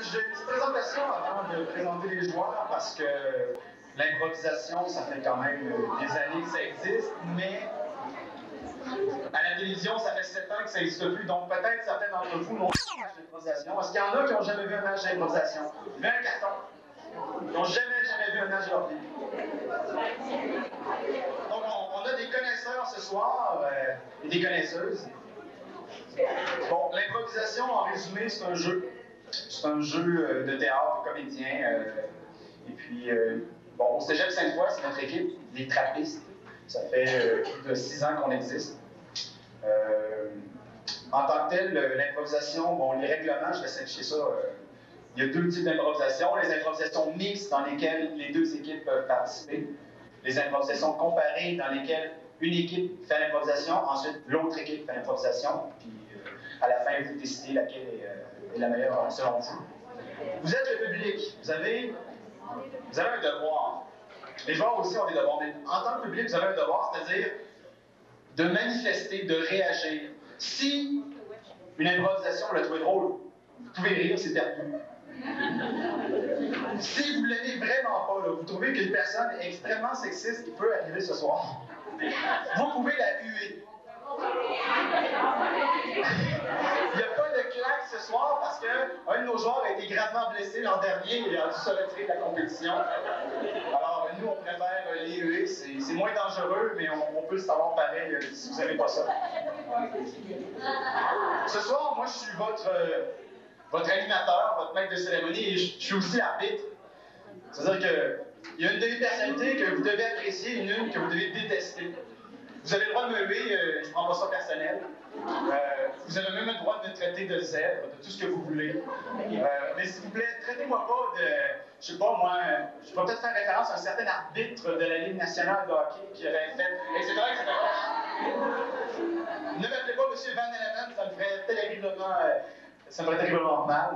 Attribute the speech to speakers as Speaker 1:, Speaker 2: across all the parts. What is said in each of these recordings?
Speaker 1: j'ai une petite présentation avant de présenter les joueurs parce que l'improvisation, ça fait quand même des années que ça existe, mais à la télévision, ça fait 7 ans que ça n'existe plus, donc peut-être certains d'entre vous n'ont pas un match d'improvisation. Est-ce qu'il y en a qui n'ont jamais vu un match d'improvisation? Levez un carton. Ils n'ont jamais vu un match de leur vie. Donc on a des connaisseurs ce soir et des connaisseuses. Bon, l'improvisation, en résumé, c'est un jeu. C'est un jeu de théâtre, de comédien. Et puis, bon, au Cégep Sainte-Foy, c'est notre équipe, les trappistes. Ça fait plus de 6 ans qu'on existe. En tant que tel, l'improvisation, bon, les règlements, je vais simplifier ça. Il y a 2 types d'improvisation. Les improvisations mixtes, dans lesquelles les 2 équipes peuvent participer. Les improvisations comparées, dans lesquelles une équipe fait l'improvisation, ensuite l'autre équipe fait l'improvisation. Puis, à la fin, vous décidez laquelle est la meilleure selon vous. Vous êtes le public. Vous avez un devoir. Les joueurs aussi ont des devoirs. Mais en tant que public, vous avez un devoir, c'est-à-dire de manifester, de réagir. Si une improvisation, vous la trouvez drôle, vous pouvez rire, c'est perdu. Si vous ne l'aimez vraiment pas, là, vous trouvez qu'une personne est extrêmement sexiste qui peut arriver ce soir, vous pouvez la huer. Il n'y a pas de claque ce soir parce qu'un de nos joueurs a été gravement blessé l'an dernier et a dû se retirer de la compétition. Alors, nous, on préfère les huer. C'est moins dangereux, mais on peut le savoir pareil si vous n'aimez pas ça. Ce soir, moi, je suis votre animateur, votre maître de cérémonie, et je suis aussi arbitre. C'est-à-dire qu'il y a une demi-personnalité que vous devez apprécier et une que vous devez détester. Vous avez le droit de me huer, je ne prends pas ça personnel. Vous avez même le droit de me traiter de zèbre, de tout ce que vous voulez. Mais s'il vous plaît, traitez-moi pas de... Je sais pas, moi, je pourrais peut-être faire référence à un certain arbitre de la Ligue nationale de hockey qui aurait fait... etc., etc. Ne m'appelez pas M. Van Eleven, ça me ferait terriblement mal.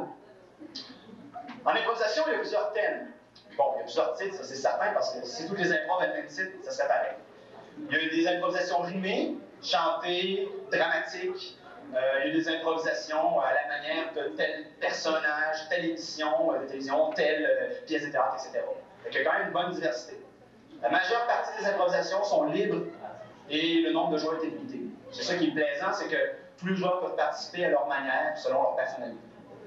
Speaker 1: En improvisation, il y a plusieurs thèmes. Bon, il y a plusieurs titres, ça c'est certain, parce que si toutes les impros avaient le même titre, ça serait pareil. Il y a eu des improvisations rimées, chantées, dramatiques. Il y a des improvisations à la manière de tel personnage, telle émission de télévision, telle pièce de théâtre, etc. Donc, il y a quand même une bonne diversité. La majeure partie des improvisations sont libres et le nombre de joueurs est limité. C'est ça qui est plaisant, c'est que tous les joueurs peuvent participer à leur manière, selon leur personnalité.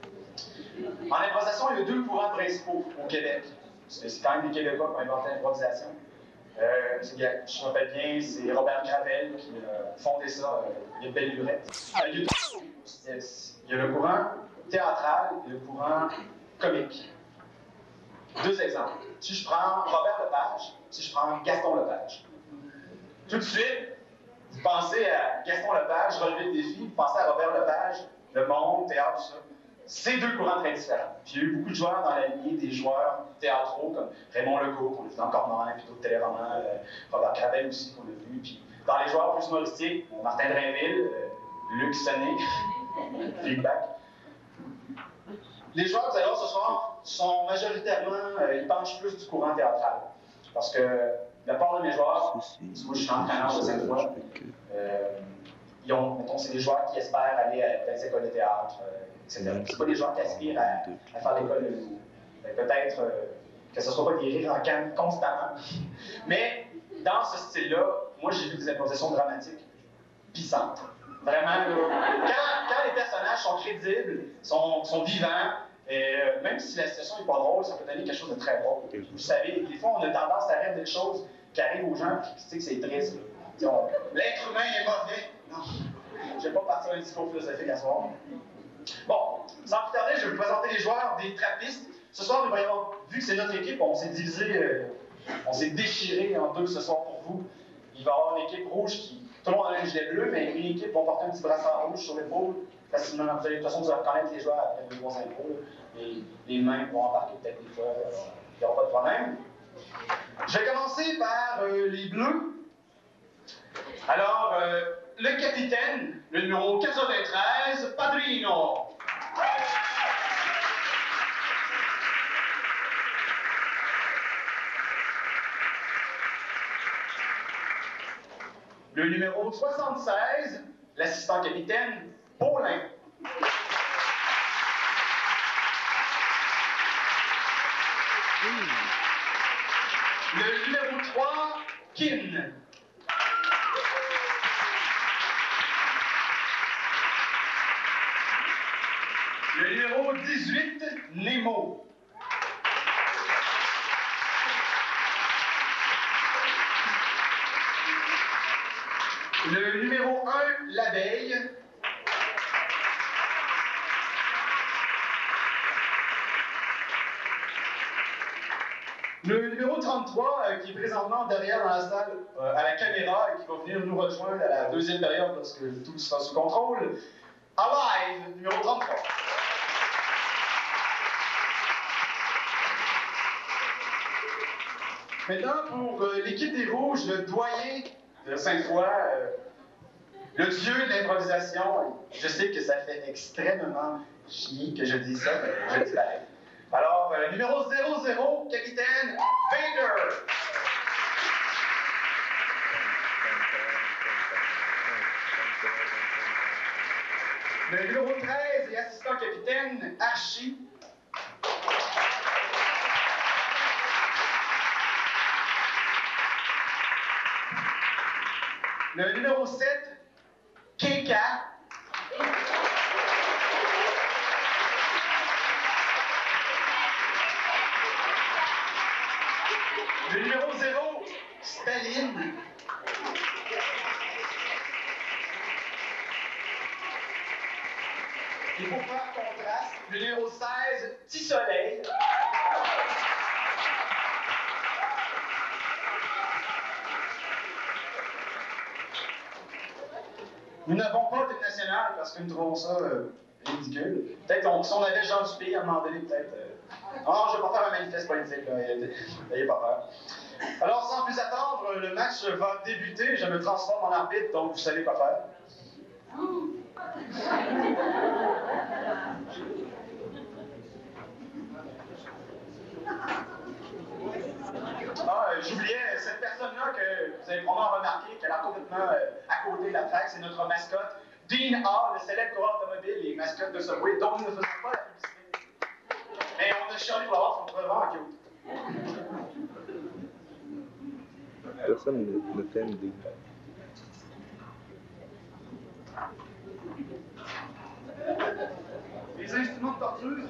Speaker 1: En improvisation, il y a 2 courants principaux au Québec. C'est quand même les Québécois qui ont inventé l'improvisation. Je me rappelle bien, c'est Robert Gravel qui a fondé ça, il y a une belle lurette. Il y a le courant théâtral et le courant comique. 2 exemples. Si je prends Robert Lepage, si je prends Gaston Lepage. Tout de suite, vous pensez à Gaston Lepage, relever le défi, vous pensez à Robert Lepage, le monde, théâtre, tout ça. C'est 2 courants très différents. Puis il y a eu beaucoup de joueurs dans la lignée des joueurs théâtraux, comme Raymond Legault, qu'on a vu dans Corneille, puis d'autres téléromans, Robert Gravel aussi, qu'on a vu. Puis dans les joueurs plus humoristiques, Martin Drainville, Luc Sonnet, Feedback. Les joueurs que vous allez voir ce soir sont majoritairement, ils penchent plus du courant théâtral. Parce que la part de mes joueurs, moi je suis entraîneur de Sainte-Foy, c'est des joueurs qui espèrent aller à des écoles de théâtre, etc. C'est pas des joueurs qui aspirent à faire l'école de l'humour. Peut-être que ce ne soit pas des rires en canne constamment. Mais dans ce style-là, moi j'ai vu des improvisations dramatiques pissantes. Vraiment, là, quand les personnages sont crédibles, sont vivants, et même si la situation n'est pas drôle, ça peut donner quelque chose de très drôle. Vous savez, des fois on a tendance à rêver des choses qui arrivent aux gens et que c'est triste. L'être humain est mauvais. Non, je ne vais pas partir un discours philosophique à ce soir. Bon, sans plus tarder, je vais vous présenter les joueurs des trappistes. Ce soir, nous voyons, vu que c'est notre équipe, on s'est divisé, on s'est déchiré en 2 ce soir pour vous. Il va y avoir une équipe rouge qui, tout le monde a un gilet bleu, mais une équipe va porter un petit brassard rouge sur l'épaule. Facilement, de toute façon, vous allez reconnaître les joueurs après 2-3 impôts. Les mains vont embarquer peut-être des fois, il n'y aura pas de problème. Je vais commencer par les bleus. Alors, le capitaine, le numéro 93, Padrino. Le numéro 76, l'assistant capitaine, Paulin. Le numéro 3, Kin. Le numéro 18, Nemo. Le numéro 1, L'abeille. Le numéro 33, qui est présentement derrière dans la salle, à la caméra, et qui va venir nous rejoindre à la deuxième période lorsque tout sera sous contrôle. Alive, numéro 33. Maintenant, pour l'équipe des Rouges, le doyen de Sainte-Foy, le dieu de l'improvisation, je sais que ça fait extrêmement chier que je dise ça, mais je dis pareil. Alors, numéro 00, capitaine Vader. Le numéro 13 et assistant capitaine Archie. Le numéro 7, Keka. Le numéro 0, Staline. Et pour faire contraste, le numéro 16, Petit Soleil. Nous n'avons pas de national parce que nous trouvons ça ridicule. Peut-être si on avait Jean Dupé à un moment donné, peut-être. Non, je ne vais pas faire un manifeste politique, là. N'ayez pas peur. Alors, sans plus attendre, le match va débuter. Je me transforme en arbitre, donc vous savez quoi faire. J'oubliais, cette personne-là que vous avez probablement remarqué, qu'elle a complètement à côté de la traque, c'est notre mascotte, Dean Hall, le célèbre coureur automobile et mascotte de Subway, dont nous ne faisons pas la publicité. Mais on a chialé pour avoir son brevet en cute.
Speaker 2: Personne ne t'aime, Dean.
Speaker 1: Les instruments de torture.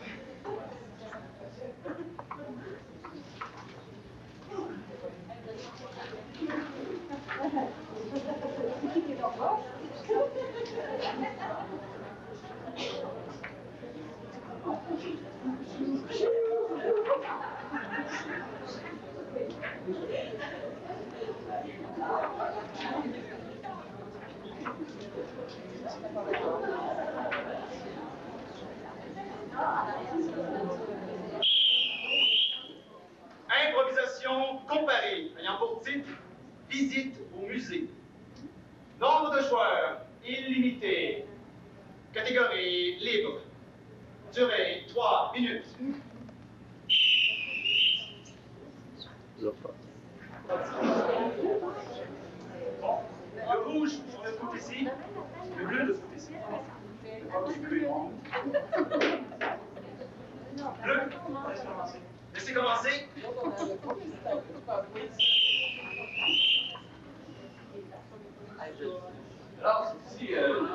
Speaker 1: Improvisation comparée, ayant pour titre Visite au musée. Nombre de joueurs illimité. Catégorie libre. Durée 3 minutes. Bon. Le rouge sur le côté ici, le bleu de ce côté-ci. Bleu. Laissez commencer. Alors, ici,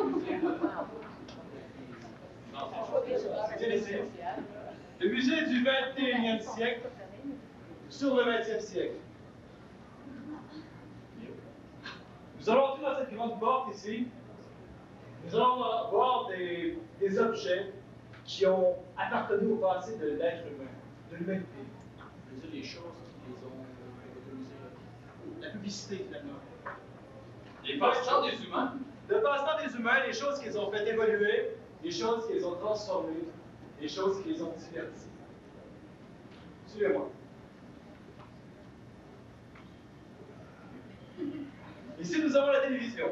Speaker 1: le musée du 21e siècle sur le 20e siècle. Nous allons entrer dans cette grande porte ici. Nous allons voir des objets qui ont appartenu au passé de l'être humain, de l'humanité. Je veux dire, les choses qui les ont autorisées. La publicité, finalement. Les passe-temps des humains. Le passe-temps des humains, les choses qu'ils ont fait évoluer, les choses qu'ils ont transformées, les choses qu'ils ont diverties. Suivez-moi. Ici, nous avons la télévision.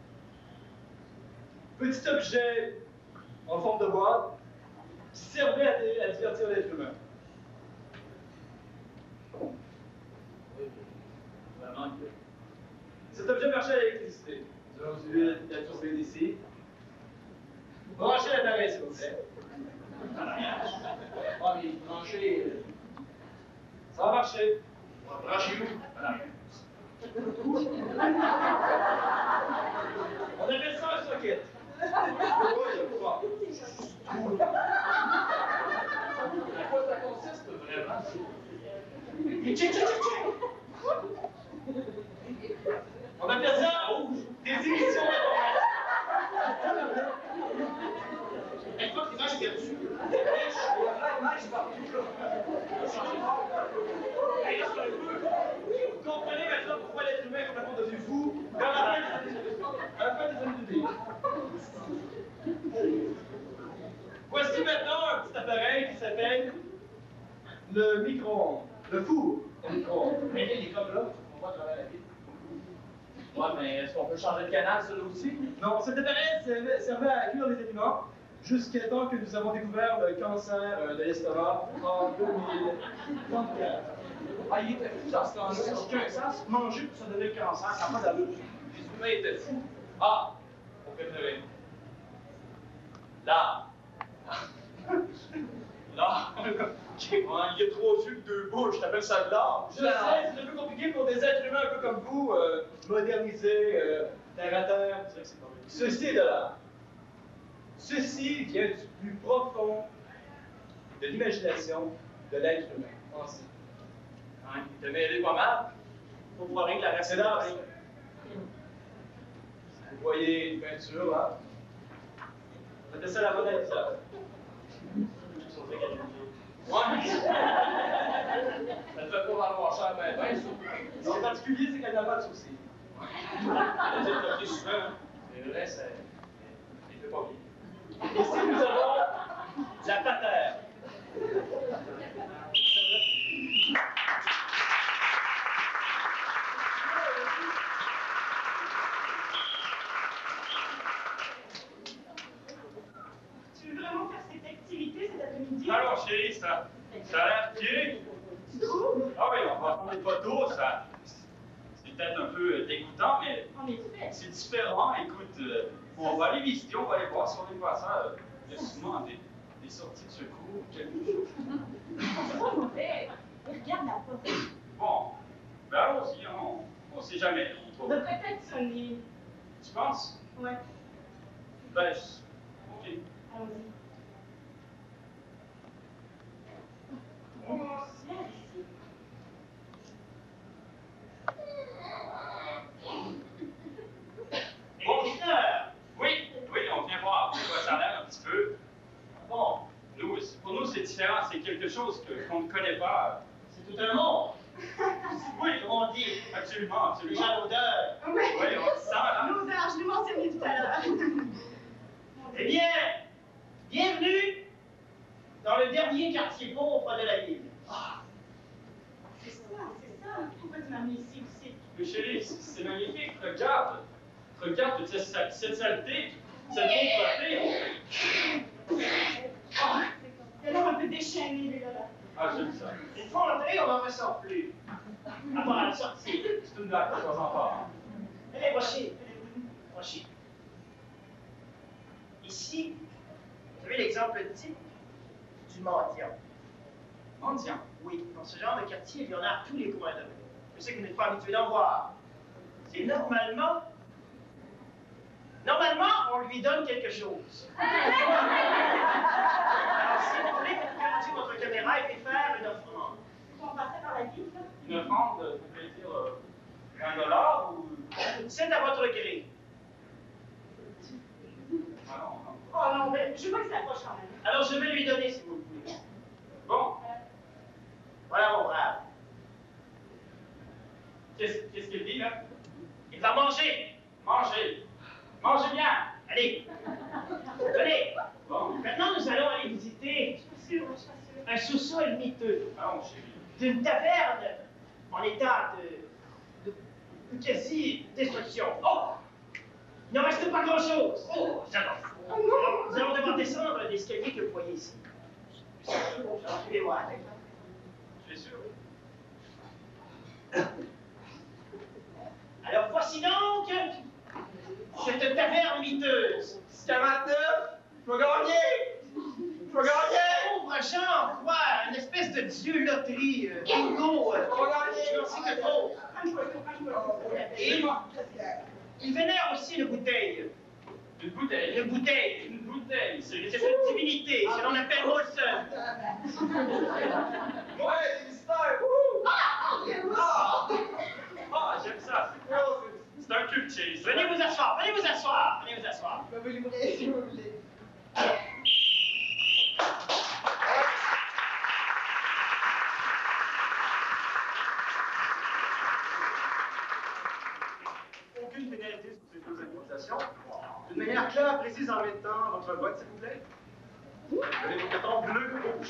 Speaker 1: Petit objet en forme de boîte qui servait à divertir l'être humain. Cet objet marchait à l'électricité. Nous allons utiliser la turbine ici. Branchez l'appareil, s'il vous plaît. Ah, mais branchez.
Speaker 3: Ça va marcher.
Speaker 1: Branchez-vous. Voilà.
Speaker 3: On appelle ça un socket. Oui, bon.
Speaker 1: À quoi ça consiste vraiment?
Speaker 3: On appelle ça des émissions d'information.
Speaker 1: Une fois que l'image est perdue,
Speaker 3: Vous comprenez maintenant pourquoi l'être humain est complètement devenu fou dans la fin des années 2000. Voici maintenant un petit appareil qui s'appelle le micro-ondes. Le four au micro-ondes.
Speaker 1: mais il est comme là, on voit à travers la vie. Ouais, mais est-ce qu'on peut changer de canal, ça là aussi?
Speaker 3: Non, cet appareil servait à cuire les aliments jusqu'à temps que nous avons découvert le cancer de l'estomac en 2034.
Speaker 1: Ah, il était fou dans ce temps-là. Ça n'a aucun sens. Manger pour se donner le cancer, ça n'a pas d'allure.
Speaker 3: Les humains étaient fous. Ah, mon préféré. Là. Là. Il y a 3 yeux que 2 bouches, t'appelles ça de l'art? Je sais, c'est un peu compliqué pour des êtres humains un peu comme vous, modernisés, terre à terre. Ceci est de l'art. Ceci vient du plus profond de l'imagination de l'être humain. Pensez.
Speaker 1: Hein, il t'a mêlé pas mal. Faut pouvoir rien que la racine d'art.
Speaker 3: Vous voyez une peinture là. On appelle ça la Mona Lisa. Ouais.
Speaker 1: Ça ne fait pas valoir cher, ben, ça.
Speaker 3: En particulier, c'est qu'elle n'a pas de soucis.
Speaker 1: Elle dit que tu souvent. C'est vrai, ça. Il fait pas bien.
Speaker 3: Ici, nous avons la patère.
Speaker 4: Tu veux vraiment faire cette activité cet après-midi?
Speaker 3: Alors, chérie, ça a l'air gai.
Speaker 4: Tu trouves?
Speaker 3: Ah oui, on va prendre des photos, ça. C'est peut-être un peu dégoûtant, mais
Speaker 4: En effet.
Speaker 3: c'est différent. Écoute, on va aller visiter, on va aller voir si on est passant. Il y a souvent des sorties de secours, quelque chose.
Speaker 4: C'est pas mauvais. Regarde la porte.
Speaker 3: Bon, ben allons-y, on sait jamais.
Speaker 4: On devrait peut-être sonner.
Speaker 3: Tu penses?
Speaker 4: Ouais,
Speaker 3: Ben, ok.
Speaker 4: allons-y. Oh, c'est ici.
Speaker 3: Bonjour! Oui, on vient voir de quoi ça a l'air un petit peu. Bon, pour nous, c'est différent, c'est quelque chose qu'on ne connaît pas.
Speaker 5: C'est tout un monde.
Speaker 3: Oui,
Speaker 5: Comme on dit,
Speaker 3: absolument, absolument.
Speaker 5: déjà l'odeur.
Speaker 4: Ouais.
Speaker 3: Oui, on sent là.
Speaker 4: L'odeur, je l'ai mentionné tout à l'heure.
Speaker 5: Eh bien, bienvenue dans le dernier quartier pauvre de la ville.
Speaker 4: C'est ça. Pourquoi tu m'as mis ici aussi?
Speaker 3: Mais chérie, c'est magnifique, regarde. Regarde toute cette saleté, cette pauvreté.
Speaker 4: Ah, il a l'air un peu déchaîné, lui, là.
Speaker 3: Ah, j'aime ça.
Speaker 5: Une fois entré, on n'en ressort plus. À part à la sortie.
Speaker 3: C'est une blague, de temps en temps.
Speaker 5: Allez, voici. Voici. Ici, vous avez l'exemple type du mendiant.
Speaker 3: Mendiant.
Speaker 5: Oui, dans ce genre de quartier, il y en a à tous les coins de rue. Je sais que vous n'êtes pas habitué d'en voir. C'est normalement, on lui donne quelque chose. Alors, si vous voulez, vous pouvez utiliser votre caméra et puis faire une offrande.
Speaker 4: On passait par la ville, là.
Speaker 3: Une offrande, vous pouvez dire $1 ou.
Speaker 5: C'est à votre gré.
Speaker 3: Ah non, non.
Speaker 4: Oh non, mais je veux pas qu'il s'approche quand même.
Speaker 5: Alors, je vais lui donner si vous le voulez.
Speaker 3: Bon,
Speaker 5: Voilà mon brave.
Speaker 3: qu'est-ce qu'il dit là?
Speaker 5: Il va manger.
Speaker 3: Mangez. Mangez bien.
Speaker 5: Allez. Venez.
Speaker 3: Bon,
Speaker 5: Maintenant, nous allons aller visiter
Speaker 4: Je suis pas sûre.
Speaker 5: un sous-sol miteux
Speaker 3: allons, chérie.
Speaker 5: d'une taverne en état de quasi-destruction. Oh! Il n'en reste pas grand-chose. Oh, ça va. Nous allons devoir descendre l'escalier que vous voyez ici. Alors, suivez-moi.
Speaker 3: Je suis sûr.
Speaker 5: Alors, voici donc cette taverne miteuse.
Speaker 3: 49! Je vais gagner! Je vais gagner!
Speaker 5: Pauvre Jean, quoi, une espèce de Dieu, loterie, bingo, je n'en sais que trop. Et il vénère aussi une bouteille.
Speaker 3: Une bouteille.
Speaker 5: Une bouteille.
Speaker 3: Une bouteille.
Speaker 5: C'est une divinité, je l'on appelle Molson.
Speaker 3: Ouais, des mystères. Ah, j'aime ça. C'est un cul chase.
Speaker 5: Venez vous asseoir, venez vous asseoir, venez vous asseoir.
Speaker 4: Je vais vous livrer, s'il vous plaît.
Speaker 1: Aucune pénalité sur ces deux improvisations. D'une manière claire, précise en mettant votre vote, s'il vous plaît. Vous avez vos cartons bleus, rouges.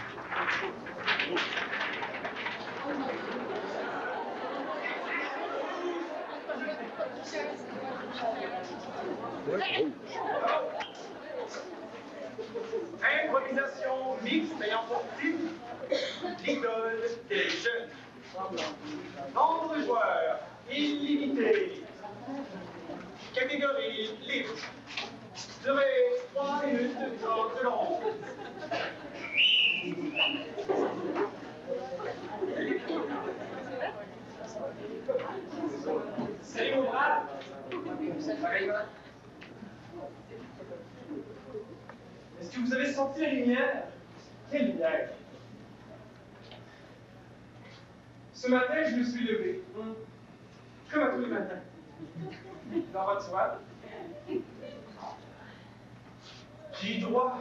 Speaker 1: Improvisation mixte ayant pour titre l'idole des jeunes. Nombre de joueurs illimité. Catégorie libre. Durée 3 minutes 30 secondes. Salut mon bras. Est-ce que vous avez senti la lumière? Quelle lumière? Ce matin, je me suis levé. Comme à tous les matins. Dans votre soirée. J'ai eu droit.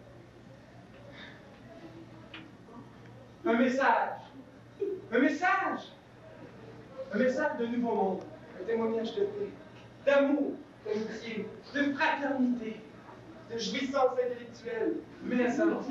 Speaker 1: Un message. Un message. Un message de nouveau monde. Un témoignage de paix, d'amour, d'amitié, de fraternité, de jouissance intellectuelle, menaçante.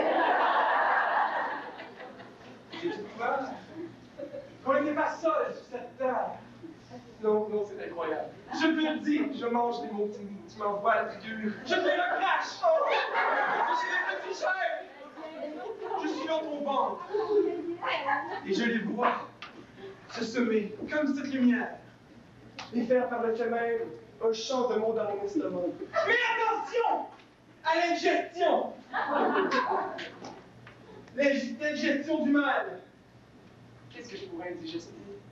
Speaker 1: J'ai découvert qu'on n'était pas seul sur cette terre. Non, non, c'est incroyable. Je peux le dire, je mange les mots que tu m'envoies à la figure. Je fais le crash! Je suis le petit cher! Je suis dans ton ventre. Et je les vois se semer comme cette lumière et faire par le fait même un chant de mots dans mon estomac. Mais attention à l'ingestion! L'ingestion du mal. Qu'est-ce que je pourrais indigester?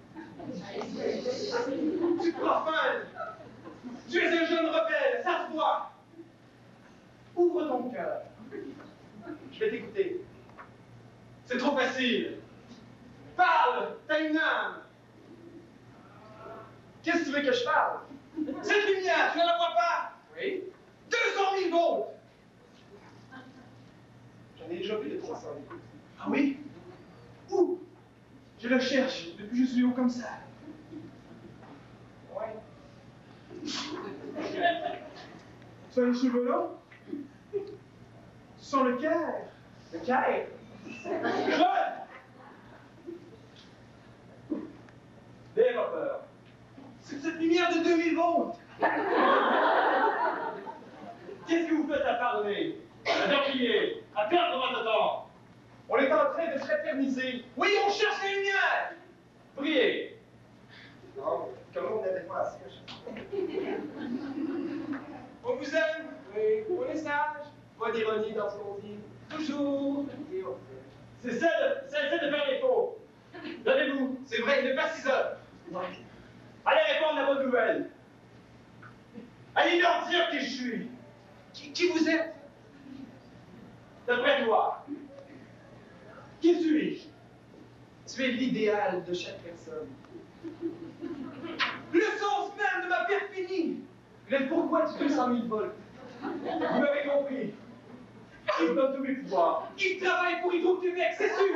Speaker 1: Tu profanes! Tu es un jeune rebelle, ça se voit! Ouvre ton cœur. Je vais t'écouter. C'est trop facile. Parle, t'as une âme. Qu'est-ce que tu veux que je parle? Cette lumière, tu ne la vois pas? Oui. 200 000 volts! J'en ai déjà vu de 300 000. Ah oui? Où? Je le cherche depuis que je suis haut comme ça. Ouais. Tu as les cheveux longs? Tu sens le cœur? Le cœur? N'ayez pas peur. C'est cette lumière de 2000 volts.
Speaker 3: Qu'est-ce que vous faites à parler? À dormir? À perdre votre temps?
Speaker 1: On est en train de fraterniser. Oui, on cherche la lumière.
Speaker 3: Priez!
Speaker 1: Non, comment on n'avait pas assez? On vous aime. Oui. On est sage. Pas d'ironie dans ce qu'on dit. Toujours. Et on fait.
Speaker 3: Cessez de faire les faux! Levez-vous!
Speaker 1: C'est vrai, il n'est pas 6 heures.
Speaker 3: Allez répondre à vos nouvelles! Allez leur dire qui je suis!
Speaker 1: Qui vous êtes?
Speaker 3: D'après toi, qui suis-je?
Speaker 1: Tu es l'idéal de chaque personne. Le sens même de ma perfidie. Mais pourquoi tu fais 100 000 volts?
Speaker 3: Vous m'avez compris. Il me donne tous mes pouvoirs.
Speaker 1: Il travaille pour Hydro-Québec, c'est sûr.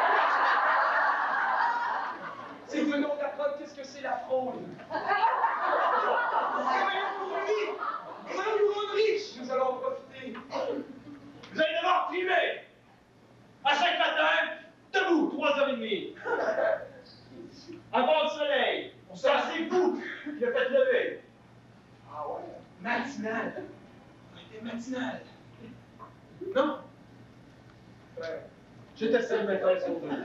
Speaker 1: C'est venons d'apprendre qu'est-ce que c'est la fraude. Travaillons pour lui. On va nous rendre riches. Nous allons en profiter.
Speaker 3: Vous allez devoir trimer! À chaque matin, debout, 3h30. Avant le soleil, ça c'est vous qui le faites lever.
Speaker 1: Ah ouais, matinale. On était matinale. Non? Ouais. Je t'essaie de mettre sur deux.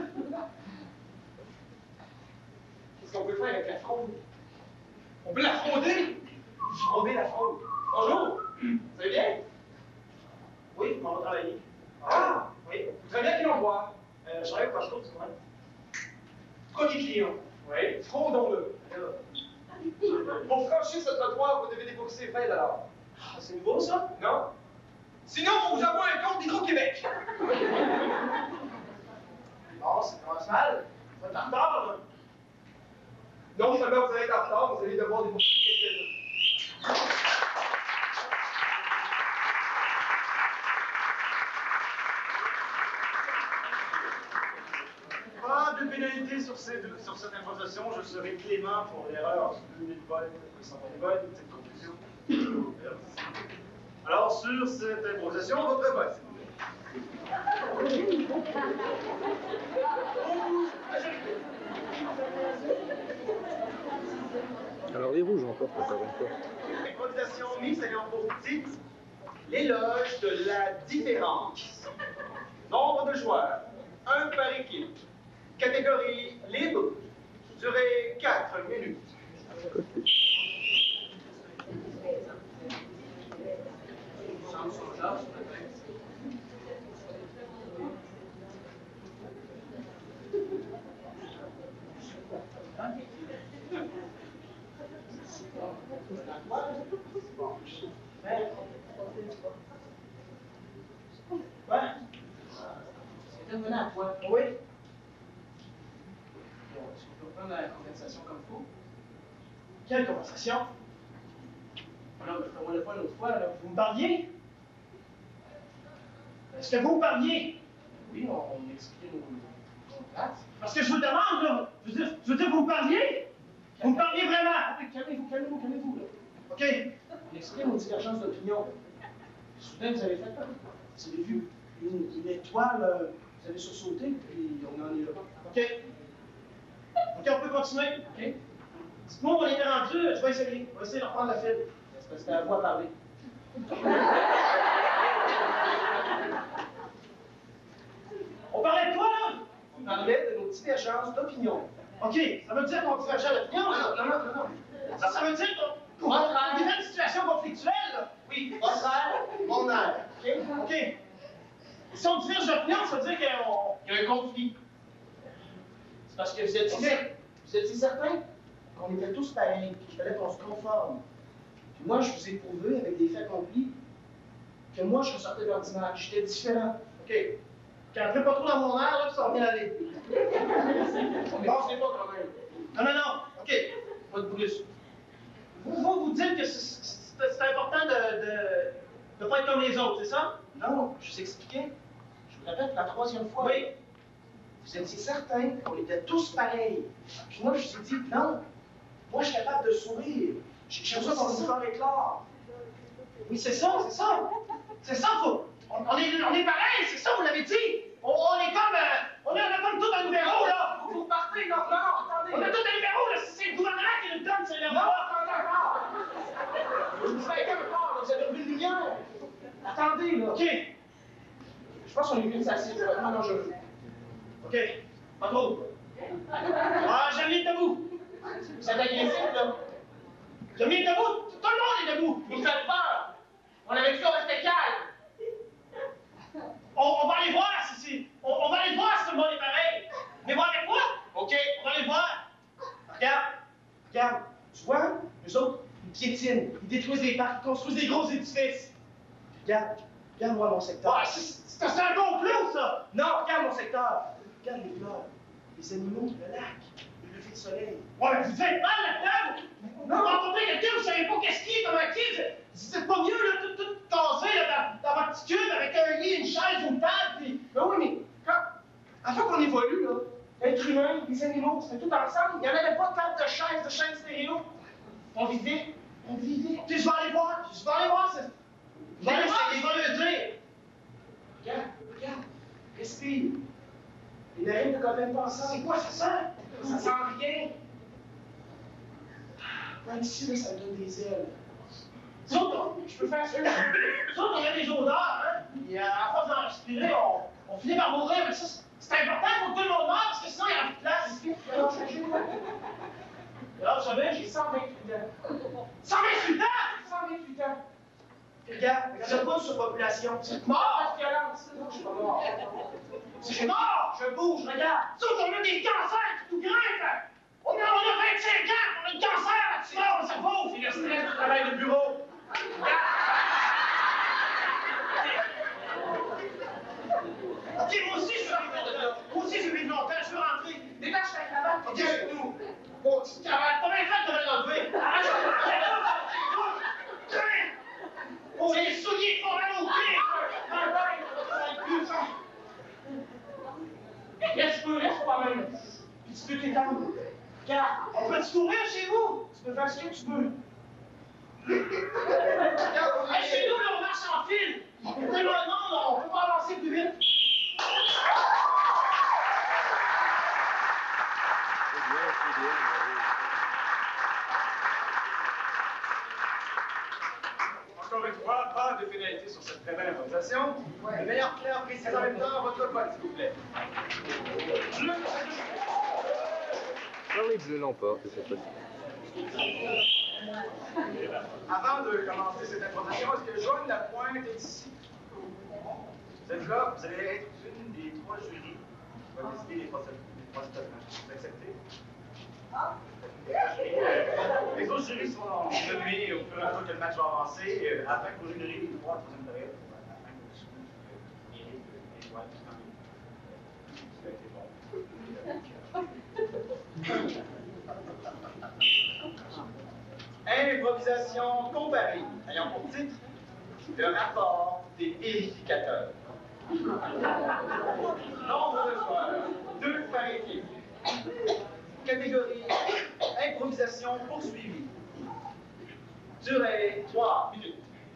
Speaker 1: Qu'est-ce qu'on peut faire avec la fraude? On peut la frauder? Frauder la fraude. Bonjour! Ça va bien? Oui, on va travailler. Ah! Oui. Très bien, quel endroit?
Speaker 5: Je travaille au Costco, tu vois. Premier client. Oui. Fraudons-le.
Speaker 3: Pour franchir ce trottoir, vous devez débourser 20 $.
Speaker 5: Ah, c'est nouveau, ça?
Speaker 3: Non? Sinon, on vous envoie un compte d'Hydro-Québec.
Speaker 5: Non, ça commence mal. Vous êtes en retard, là.
Speaker 3: Non seulement vous allez être en retard, vous allez devoir débourser quelques-uns.
Speaker 5: Pas de pénalité sur cette imposition. Je serai clément pour l'erreur sur 2000 volts et 120 volts. Cette conclusion. Alors, sur cette imposition, votre vote, s'il vous plaît.
Speaker 2: Alors les rouges encore une fois.
Speaker 1: Improvisation mixte ayant pour titre l'éloge de la différence. Nombre de joueurs, 1 par équipe. Catégorie libre, durée 4 minutes.
Speaker 5: Ouais.
Speaker 6: C'est terminé à toi.
Speaker 5: Oui.
Speaker 6: Bon, est-ce qu'on peut reprendre la conversation comme il faut?
Speaker 5: Quelle conversation?
Speaker 6: Alors, on l'a pas l'autre fois, là.
Speaker 5: Vous me parliez? Est-ce que vous me parliez?
Speaker 6: Oui, on expliquait nos places.
Speaker 5: Parce que je vous demande, là. Je veux dire, vous me parliez? Vous me parliez vraiment?
Speaker 6: Oui, calmez-vous, là.
Speaker 5: OK.
Speaker 6: On expliquait nos divergences d'opinion. Soudain, vous avez fait quoi? Vous avez vu une étoile, vous avez sursauté, puis on en est là.
Speaker 5: OK. OK, on peut continuer.
Speaker 6: OK?
Speaker 5: Dites-moi où on était rendu, je vais essayer. On va essayer de reprendre la file.
Speaker 6: C'est parce que c'était à vous à parler.
Speaker 5: On parlait de quoi, là?
Speaker 6: On parlait de nos divergences d'opinion.
Speaker 5: OK, ça veut dire qu'on divergeait d'opinion?
Speaker 6: Non.
Speaker 5: Ça veut dire qu'on vivait une situation conflictuelle, là?
Speaker 6: Oui, votre air, mon air. OK?
Speaker 5: OK. Si on diverge d'opinion, ça veut dire qu'on...
Speaker 6: Il y a un conflit. C'est parce que vous étiez certain qu'on était tous pareils, qu'il fallait qu'on se conforme. Puis moi, je vous ai prouvé, avec des faits accomplis, que moi, je ressortais de l'ordinaire, j'étais différent.
Speaker 5: OK. Qu'elle ne pas trop dans mon air, là, puis ça va bien aller.
Speaker 6: On ne pensez pas quand même.
Speaker 5: Non. OK.
Speaker 6: Pas de plus.
Speaker 5: Vous dites que c'est important de pas être comme les autres, c'est ça?
Speaker 6: Non, je vous expliquais. Je vous répète la 3e fois.
Speaker 5: Oui.
Speaker 6: Vous étiez certain qu'on était tous pareils. Puis moi, je vous ai dit, non. Moi, je suis capable de sourire. J'aime ça qu'on se fait éclore.
Speaker 5: Oui, c'est ça. C'est ça, faut. On est pareil, c'est ça, vous l'avez dit. On est comme. On a comme tout un numéro, là.
Speaker 6: Vous partez, non, attendez.
Speaker 5: On a tout un numéro, là. Si c'est le gouvernement qui nous le donne, c'est le
Speaker 6: Non, attendez encore. Vous faites un corps, là, vous avez revu le lumière. Attendez, là.
Speaker 5: OK.
Speaker 6: Je pense qu'on est venu de s'asseoir, c'est vraiment dangereux.
Speaker 5: OK. Pas trop. Ah, j'aime bien debout.
Speaker 6: Vous êtes agressif, là.
Speaker 5: J'aime bien debout. Tout le monde est debout.
Speaker 6: Vous me faites peur. On avait dit qu'on restait calme.
Speaker 5: On va aller voir si on va aller voir si tout le monde est pareil. Mais voir avec moi?
Speaker 6: OK.
Speaker 5: On va aller voir. Regarde.
Speaker 6: Tu vois, eux autres, ils piétinent, ils détruisent des parcs, ils construisent des gros édifices. Regarde-moi mon secteur.
Speaker 5: Ah, c'est un complot, ça.
Speaker 6: Non, regarde mon secteur. Regarde les fleurs, les animaux, le lac, le lever de soleil.
Speaker 5: Ouais, mais vous êtes mal là-dedans. Vous rencontrez quelqu'un, vous savez pas qu'est-ce qu'il est comme un kid. C'est pas mieux, là, tout casé, là, dans votre petit cube, avec un lit, une chaise, une table, puis...
Speaker 6: Ben oui, mais avant qu'on évolue, là, l'être humain, les animaux, c'était tout ensemble. Il n'y en avait pas de table de chaise stéréo. On vivait.
Speaker 5: Puis je vais aller voir, ça. Je vais aller voir, je vais le dire.
Speaker 6: Regarde, respire. Les narines ne collent pas ensemble.
Speaker 5: C'est quoi, ça sent?
Speaker 6: Ça sent rien. Même ici, là, ça me donne des ailes. Je peux faire ça.
Speaker 5: Nous autres, on a des odeurs, hein? Et à force d'en respirer, on finit par mourir. Mais ça, c'est important, il faut que tout le monde meure, parce que sinon, il n'y a plus de place.
Speaker 6: Alors, j'ai
Speaker 5: Alors, je savais,
Speaker 6: j'ai 128 ans.
Speaker 5: 128 ans!
Speaker 6: 128 ans. Regarde, je pas sur population.
Speaker 5: Mort!
Speaker 6: Pas de violence. Non, je suis pas mort.
Speaker 5: C'est mort! je bouge, regarde. Sauf qu'on a des cancers qui nous grimpent. On a 25 ans, on a le cancer là-dessus. Non, le cerveau, c'est le stress du travail de bureau. Ok, moi aussi, je veux vivre longtemps. Moi aussi, je veux vivre longtemps, je veux rentrer. Détache ta cravate, viens avec nous. Bon, petite cravate, combien de fois tu vas l'enlever? Arrête, oh, les souliers qui font mal au pied. Laisse-moi même. Puis tu peux t'étendre. Regarde, on peut te courir chez vous. Tu peux faire ce que tu veux. Hey, chez nous, là, on marche en file. Tellement de monde, là, on peut pas avancer plus vite.
Speaker 3: Encore une fois, pas de pénalité sur cette très belle improvisation. Le meilleur clair précis en même temps, votre code, s'il vous plaît.
Speaker 2: Charlie Bleu l'emporte cette fois-ci.
Speaker 3: Avant de commencer cette improvisation, est-ce que Joanne Lapointe est ici? Vous êtes là, vous allez être une des trois jurys qui va décider les procédures. Vous acceptez? Les autres jurys seront nommés au fur et à mesure que le match va avancer, afin que vous jurez les trois en troisième période, afin que vous méritez l'étoile qui Improvisation comparée, ayant pour titre le rapport des vérificateurs. Nombre de joueurs, 2 par équipe. Catégorie improvisation poursuivie. Durée 3 minutes.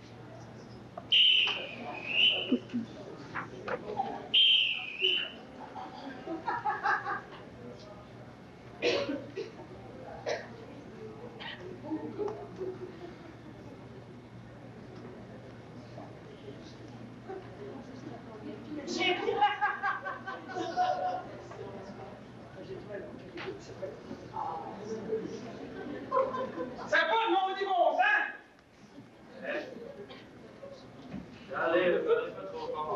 Speaker 5: Ça n'a pas de maudit bon sens!
Speaker 3: Allez, le pas trop fort.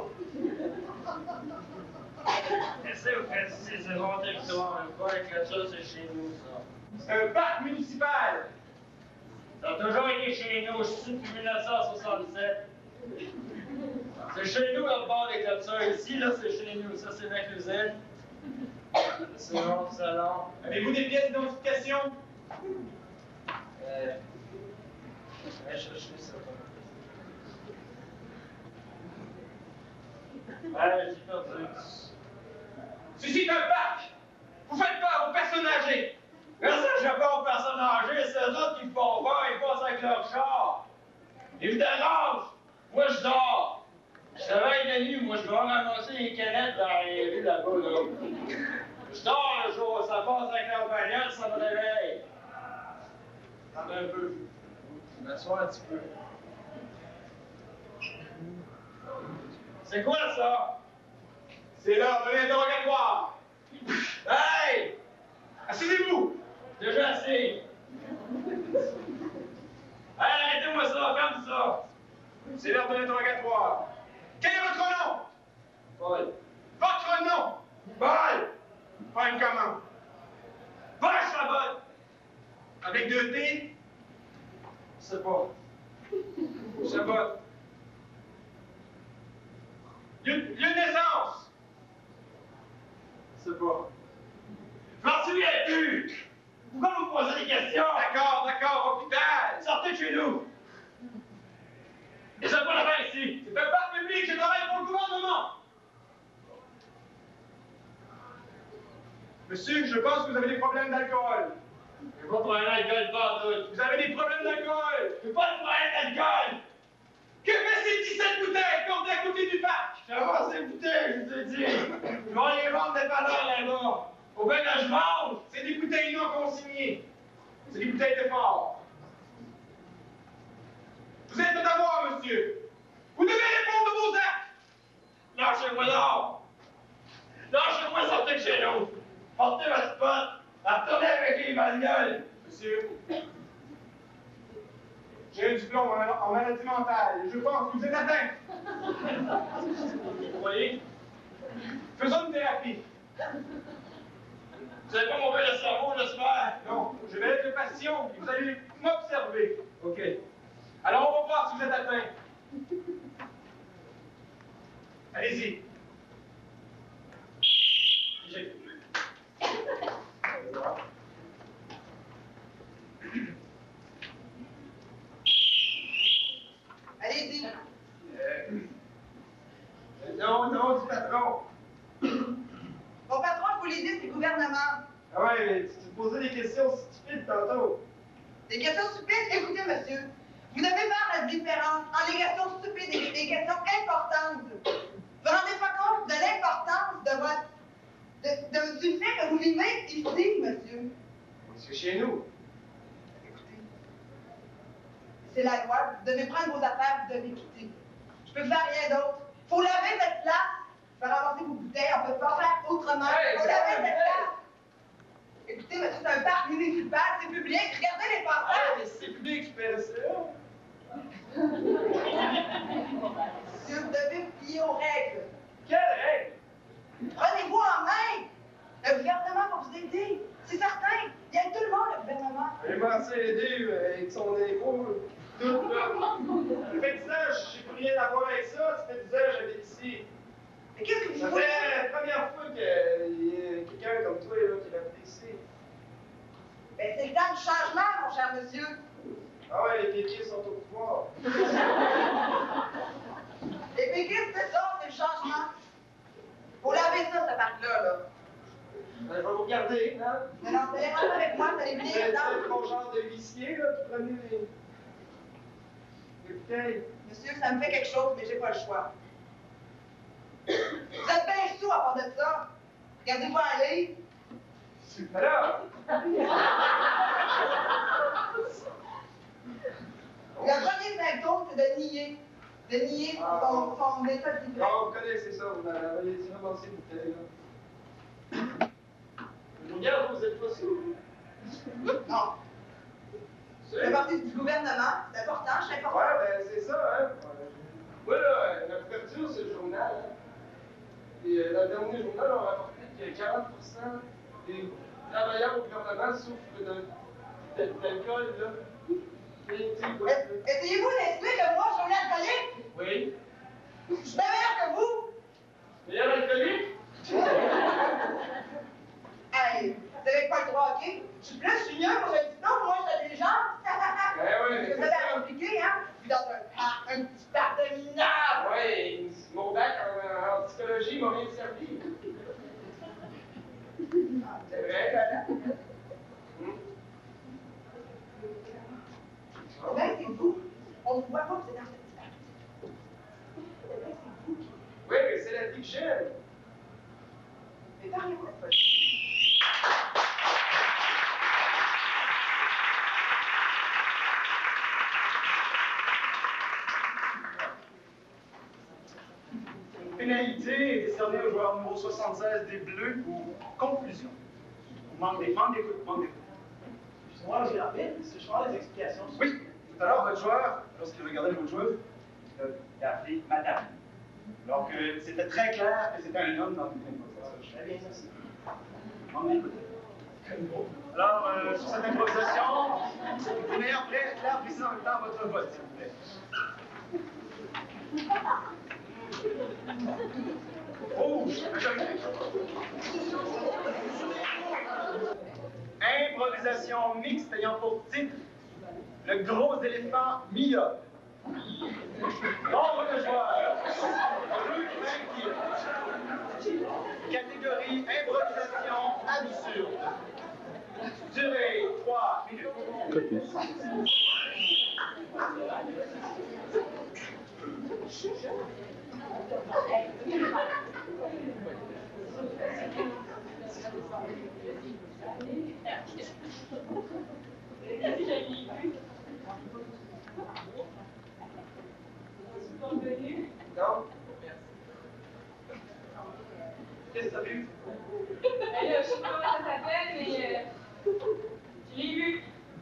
Speaker 5: Qu'est-ce que vous faites ici? C'est mon territoire. Le parc là, ça, c'est chez nous, ça.
Speaker 3: C'est un parc municipal.
Speaker 5: Ça a toujours été chez nous. Je suis depuis 1977. C'est chez nous, le bord des clôtures. Ici, là, c'est chez nous. Ça, c'est ma cuisine. C'est mon salon.
Speaker 3: Avez-vous des pièces d'identification?
Speaker 5: Je vais chercher ça. Ouais, j'ai perdu.
Speaker 3: Ceci est un parc. Vous faites peur aux personnes âgées.
Speaker 5: Mais ça, je fais pas aux personnes âgées. C'est eux autres qui me font peur. Ils passent avec leur char. Ils me dérangent. Moi, je dors. Je travaille la nuit. Moi, je dois ramasser les canettes dans les rues là-bas, là. Je dors le jour. Ça passe avec leur bagnole, ça me réveille. Attends un peu. Je m'assois un petit peu. C'est quoi ça?
Speaker 3: C'est l'heure de l'interrogatoire.
Speaker 5: Hey!
Speaker 3: Asseyez-vous.
Speaker 5: Déjà assez. Hey, arrêtez-moi ça, ferme ça.
Speaker 3: C'est l'heure de l'interrogatoire. Quel est votre nom?
Speaker 5: Paul.
Speaker 3: Votre nom?
Speaker 5: Paul!
Speaker 3: Pas une comment?
Speaker 5: Vache la botte!
Speaker 3: Avec 2 T?
Speaker 5: Je sais pas. Je sais pas.
Speaker 3: Lieu de naissance?
Speaker 5: Je sais pas. Je m'en souviens plus! Pourquoi vous me posez des questions?
Speaker 3: D'accord, hôpital.
Speaker 5: Sortez de chez nous! Et j'ai pas la main ici!
Speaker 3: C'est un parc public, je travaille pour le gouvernement. Monsieur, je pense que vous avez des problèmes d'alcool.
Speaker 5: J'ai pas de problème d'alcool, pas tout.
Speaker 3: Vous avez des problèmes d'alcool.
Speaker 5: J'ai pas de problème d'alcool!
Speaker 3: Que fait ces 17 bouteilles portées à côté du parc?
Speaker 5: Je ramasse ces bouteilles, je te dis! Je vais les vendre des valeurs là-bas! Faut bien que je mange!
Speaker 3: C'est des bouteilles non consignées. C'est des bouteilles de fort. Vous êtes de devoir, monsieur. Vous devez répondre de vos actes.
Speaker 5: Lâchez-moi là! Lâchez-moi, sortez de chez nous! Portez votre spot! Retournez avec les bagnoles!
Speaker 3: Monsieur, j'ai un diplôme en maladie mentale. Je pense que vous êtes atteint.
Speaker 5: Vous voyez?
Speaker 3: Faisons une thérapie. Vous savez pas m'ouvrir le cerveau, j'espère? Non, je vais être le patient et vous allez m'observer. OK. Alors, on va voir si vous êtes atteint. Allez-y.
Speaker 7: Allez-y.
Speaker 3: Non, non, du patron.
Speaker 7: Mon patron, je vous l'ai dit, c'est le gouvernement.
Speaker 3: Ah ouais, mais tu te posais des questions stupides tantôt.
Speaker 7: Des questions stupides? Écoutez, monsieur. Vous devez faire la différence entre les questions stupides et les questions importantes. Vous vous rendez pas compte de l'importance de votre... du fait que vous vivez ici, monsieur?
Speaker 3: C'est chez nous.
Speaker 7: Écoutez, c'est la loi. Vous devez prendre vos affaires, vous devez quitter. Je peux faire rien d'autre. Faut laver cette place. Je vais ramasser vos bouteilles, on peut pas faire autrement.
Speaker 3: Hey,
Speaker 7: Faut laver cette place. Écoutez, monsieur, c'est un parc municipal, c'est public. Regardez les
Speaker 3: Ah,
Speaker 7: passages.
Speaker 3: mais c'est public, je paierais ça.
Speaker 7: Monsieur, vous devez vous plier aux règles.
Speaker 3: Quelle règle?
Speaker 7: Prenez-vous en main. Le gouvernement va vous aider. C'est certain. Il aide tout le monde, le gouvernement.
Speaker 3: Il m'a assez aidé avec son impôt. Tout, là. Ça fait 10 ans, j'ai plus rien à voir avec ça. Ça fait 10 ans que j'habite ici.
Speaker 7: Mais qu'est-ce que vous
Speaker 3: Ça
Speaker 7: voulez?
Speaker 3: fait la première fois qu'il y a quelqu'un comme toi là, qui habite ici.
Speaker 7: Ben, c'est le temps du changement, mon cher monsieur.
Speaker 3: Ah ouais, les péquistes sont au pouvoir.
Speaker 7: Les péquistes, c'est ça, c'est le changement. Faut laver ça, ce parc-là, là.
Speaker 3: Ben, je vais vous regarder, hein?
Speaker 7: Non, non, vous allez rentrer avec moi, vous allez venir
Speaker 3: C'est
Speaker 7: dedans.
Speaker 3: mon genre de huissier, là, qui prenait les bouteilles.
Speaker 7: Monsieur, ça me fait quelque chose, mais j'ai pas le choix. Vous êtes bien sous à part de ça. Regardez-vous aller.
Speaker 3: Alors,
Speaker 7: Le premier symptôme, c'est de nier. De nier son état de vie.
Speaker 3: non, vous connaissez ça, vous m'avez dit ramasser les bouteilles, là. Je regarde, vous êtes pas sous.
Speaker 7: Non. Je fais partie du gouvernement. C'est important, je suis important.
Speaker 3: Ouais, ben c'est ça, hein. Moi, là, la couverture, c'est le journal. Hein. Et dans le dernier journal, on rapportait que 40% des travailleurs au gouvernement souffrent d'alcool, là.
Speaker 7: Essayez-vous d'expliquer que moi, je suis un alcoolique?
Speaker 3: Oui.
Speaker 7: Je suis bien meilleur que vous.
Speaker 3: Meilleur alcoolique?
Speaker 7: Hey, vous avez pas le droit, OK? Je suis plus junior, moi, j'ai un diplôme, moi, je suis intelligente.
Speaker 3: Ben oui,
Speaker 7: C'est
Speaker 3: c'est
Speaker 7: ça
Speaker 3: ça.
Speaker 7: compliqué, hein? Puis dans un petit parc de mineurs.
Speaker 3: Oui, mon bac en psychologie m'a bien servi. C'est vrai?
Speaker 7: Ben, c'est vous. On ne voit pas que c'est dans ce petit parc. Ben, c'est vous.
Speaker 3: Oui, mais c'est la vie que j'aime.
Speaker 7: Mais parlez-moi pas.
Speaker 1: Pénalité est décernée au joueur numéro 76 des Bleus pour confusion. Manque d'écoute.
Speaker 6: Excusez-moi, monsieur l'arbitre, si je prends des explications.
Speaker 1: Oui, tout à l'heure, votre joueur, lorsqu'il regardait votre joueuse, il a appelé madame. Alors que c'était très clair que c'était un homme dans une improvisation.
Speaker 6: Très bien, merci.
Speaker 1: Manque d'écoute. Alors, sur cette improvisation, vous n'ayez après clair précis en même temps votre vote, s'il vous plaît. Rouge, majorité. Improvisation mixte ayant pour titre le gros éléphant myope. Nombre de joueurs, 2 20. Catégorie improvisation absurde. Durée 3 minutes.
Speaker 3: Non? Qu'est-ce que t'as vu?
Speaker 8: Ben là, je sais pas comment ça s'appelle, mais je l'ai vu.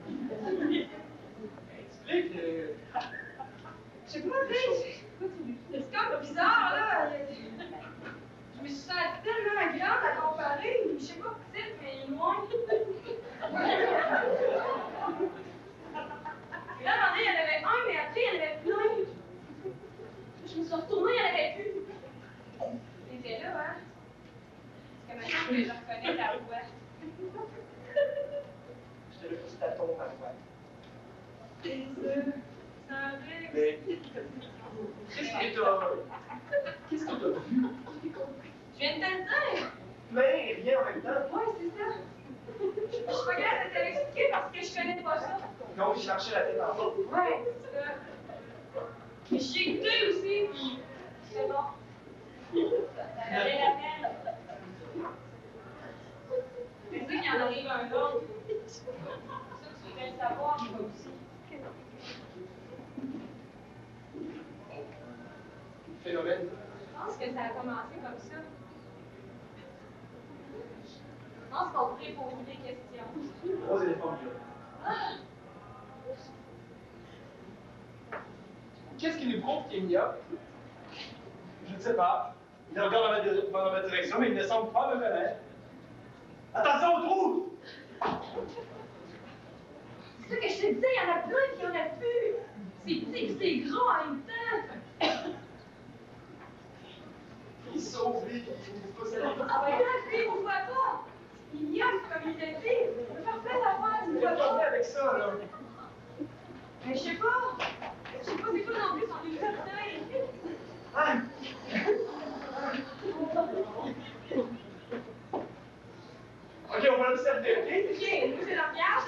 Speaker 3: Explique.
Speaker 8: Je sais pas, tu sais, c'est comme bizarre, là. Je me suis sentie tellement grande à comparer je sais pas qui c'est, mais il est loin. Et là, à un moment donné, il y en avait un, mais après, il y en avait plein. Je me suis retournée, il n'y en avait plus. Il était là, hein? Parce que maintenant, je reconnais la voix.
Speaker 6: Je te le pousse ta tombe, ma voix.
Speaker 8: C'est ça. C'est un vrai.
Speaker 6: Mais qu'est-ce que t'as vu?
Speaker 8: Je viens de te le dire.
Speaker 6: Mais rien en même temps.
Speaker 8: Ouais, c'est ça. Je suis pas capable de te l'expliquer parce que je connais pas ça.
Speaker 6: Non, j'ai cherché la tête en bas.
Speaker 8: Ouais, c'est ça. Mais j'ai écouté aussi, puis c'est bon. Ça valait la peine. Tu sais qu'il y en arrive un autre. C'est ça que tu voudrais le savoir, moi aussi.
Speaker 6: Phénomène.
Speaker 8: Je pense que ça a commencé comme ça. Je pense qu'on pourrait poser des questions.
Speaker 6: Gros éléphant bleu. Qu'est-ce qui nous prouve qu'il y a? Je ne sais pas. Il regarde dans ma direction, mais il ne semble pas me connaître. Attention au trou!
Speaker 8: C'est ça que je te disais, il y en a plein qui en a plus. C'est petit et c'est gros en même temps.
Speaker 6: Il sauve lui, il ne pas sa vie.
Speaker 8: Ah ouais, là, lui, il ne voit pas. Il miaule comme il te dit. Il peut faire plein d'affaires, il ne
Speaker 6: Il
Speaker 8: voit
Speaker 6: est tombé
Speaker 8: pas.
Speaker 6: avec ça, là.
Speaker 8: Mais je sais pas. Je sais pas c'est quoi non plus son liberté.
Speaker 6: Hein? Ok, on va l'observer, ok?
Speaker 8: Ok, nous c'est la regarde.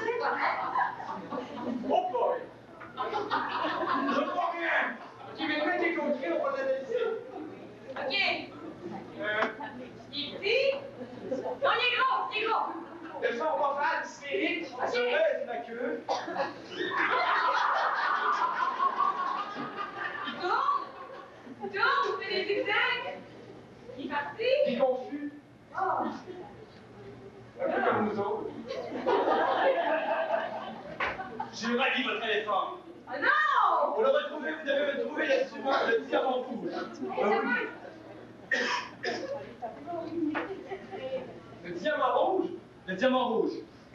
Speaker 6: Oh boy! Je ne vois rien! Ok, mais mets tes concrets, on va l'analyser.
Speaker 8: Ok. Il est petit. Non, il est gros, il est gros.
Speaker 6: Le son ovale sphérique, se lève la queue.
Speaker 8: Il tourne. Il tourne, il fait des zigzags. Il est parti.
Speaker 6: Il est confus.
Speaker 8: Oh.
Speaker 6: Un peu comme nous autres. J'ai ravi votre éléphant.
Speaker 8: Oh non!
Speaker 6: Pour le retrouver, vous devez me trouver le diamant rouge. Le diamant rouge? Le diamant rouge.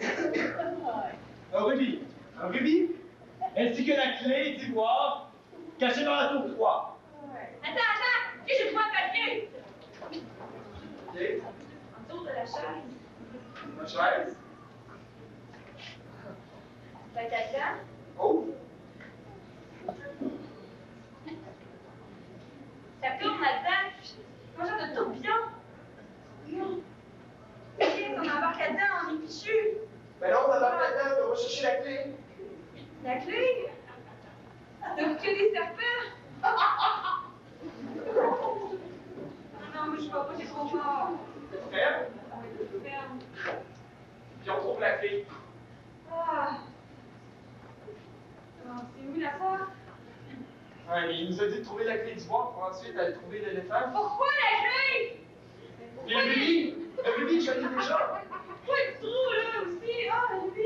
Speaker 6: Un rubis. Un rubis, ainsi que la clé d'ivoire cachée dans la tour 3.
Speaker 8: Attends, ok, j'ai trouvé un papier.
Speaker 6: Ok.
Speaker 8: Autour de la chaise.
Speaker 6: Ma chaise.
Speaker 8: La caca.
Speaker 6: Oh.
Speaker 8: Ça tourne là-dedans. Un genre de tourbillon. Ok, on embarque là-dedans, on est fichu.
Speaker 6: Ben non, on va là-dedans, on va chercher la clé.
Speaker 8: La clé? T'as bouclé des serpents? Non, mais je vois pas, j'ai trop peur.
Speaker 6: Ferme.
Speaker 8: Ferme.
Speaker 6: Puis on trouve la clé.
Speaker 8: Ah. Oh, c'est où l'affaire?
Speaker 6: Ouais, mais il nous a dit de trouver la clé d'ivoire pour ensuite aller trouver l'éléphant.
Speaker 8: Pourquoi la clé?
Speaker 6: Et le rubis! Le rubis, je l'ai déjà.
Speaker 8: Pourquoi le trou là aussi? Ah, lui!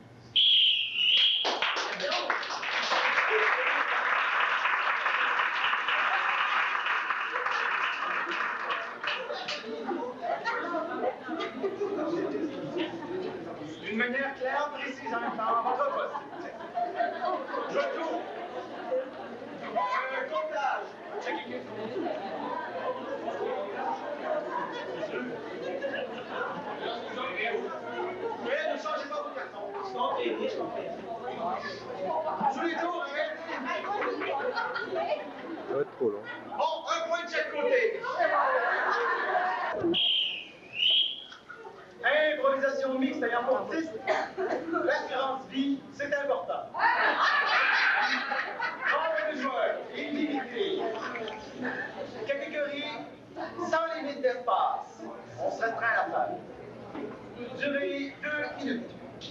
Speaker 1: D'une manière claire, précise en même temps, votre poste. Je tourne. Comptage. Check-in. Oui, ne changez pas vos cartons.
Speaker 6: Je t'en prie, je t'en prie.
Speaker 1: Tous les tours, oui.
Speaker 2: Ça va être trop long.
Speaker 1: Bon, un point de chaque côté. Improvisation mixte ayant pour titre l'assurance vie, c'est important. Nombre de joueurs, illimité. Catégorie sans limite d'espace. On se restreint à la salle. Durée 2 minutes.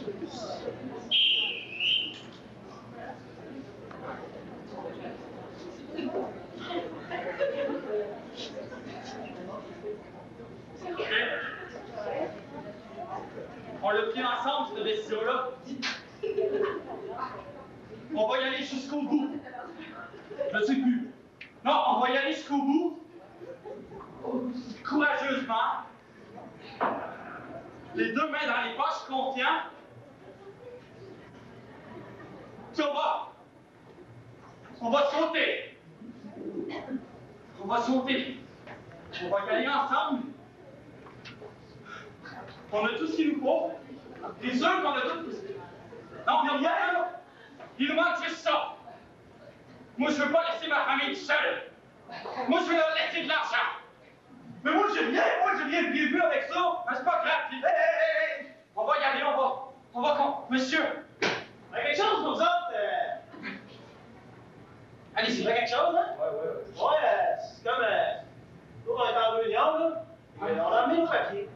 Speaker 6: On l'a pris ensemble, cette décision-là. On va y aller jusqu'au bout. Je sais plus. Non, on va y aller jusqu'au bout. Courageusement.
Speaker 3: les deux mains dans les poches, confiant. Puis on va sauter. On va sauter. On va y aller ensemble. On a tout ce qu'il nous faut. Les œufs qu'on a tous. Non, on n'a rien là. Il nous manque juste ça. Moi, je veux pas laisser ma famille seule. Moi, je veux leur laisser de l'argent. Mais moi, j'ai rien prévu avec ça. Mais c'est pas grave. Puis, hey. On va y aller, on va, monsieur.
Speaker 5: On a quelque chose, nous autres. Allez, c'est vrai quelque chose, hein?
Speaker 3: Ouais.
Speaker 5: Ouais, c'est comme. Nous, on est en réunion, là. On a amené nos papiers.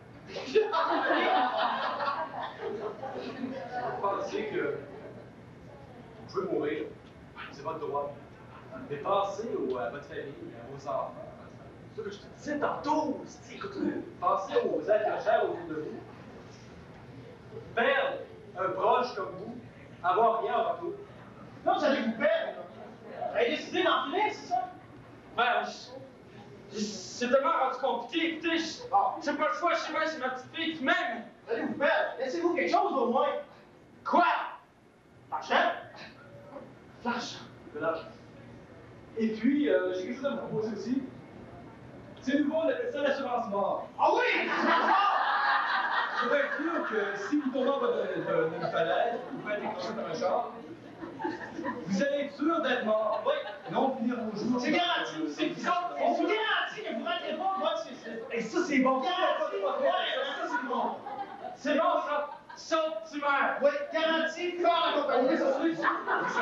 Speaker 3: Vous pensez que vous pouvez mourir, c'est votre droit. Mais pensez à votre famille, à vos enfants. C'est ça que je te disais tantôt. Pensez aux êtres chers autour de vous. Perdre un proche comme vous, avoir rien en retour.
Speaker 5: Non, vous allez vous perdre, là. Vous avez décidé d'en finir, c'est ça?
Speaker 3: Ben, c'est tellement rendu compliqué. Écoutez, j'ai pas le choix, je sais pas, c'est ma petite fille qui m'aime.
Speaker 5: Vous allez vous perdre. Laissez-vous quelque chose, au moins.
Speaker 3: Quoi?
Speaker 5: L'argent?
Speaker 3: L'argent. De l'argent. Et puis, j'ai quelque chose à vous proposer aussi. C'est nouveau, on appelle ça l'assurance mort.
Speaker 5: Ah oui!
Speaker 3: Je voudrais être sûr que si vous tombez en bas d'une falaise, vous faites écraser par un char, vous allez être sûr d'être mort. Oui. Non, finir vos jours.
Speaker 5: C'est garanti. C'est garanti que vous ne rentrez pas, moi, c'est.
Speaker 3: Et ça, c'est bon.
Speaker 5: Garanti. Ouais, ça, c'est bon.
Speaker 3: C'est bon, ça. Saute, tu meurs.
Speaker 5: Oui, garanti, fort accompagné. Ça, c'est ça.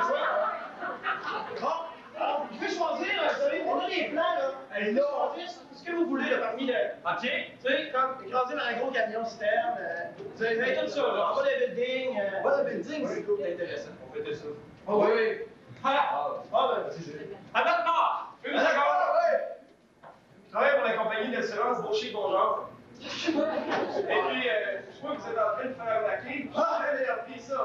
Speaker 5: Bon, alors, vous pouvez choisir, vous savez, on a des plans, là.
Speaker 3: Et
Speaker 5: Vous
Speaker 3: là,
Speaker 5: pouvez choisir ce que vous voulez, là, parmi le.
Speaker 3: OK.
Speaker 5: Tu sais, comme écraser dans un gros camion citerne. Vous avez tout ça, là. En bas des buildings.
Speaker 3: Ouais, le building, c'est intéressant. On fait ça.
Speaker 5: Oh, oui.
Speaker 3: Ah,
Speaker 5: ben.
Speaker 3: à notre mort. Une seconde.
Speaker 5: Je travaille pour la compagnie d'assurance Baucher Bonjour.
Speaker 3: Et puis, je vois que vous êtes en train de faire arnaquer. J'ai appris ça.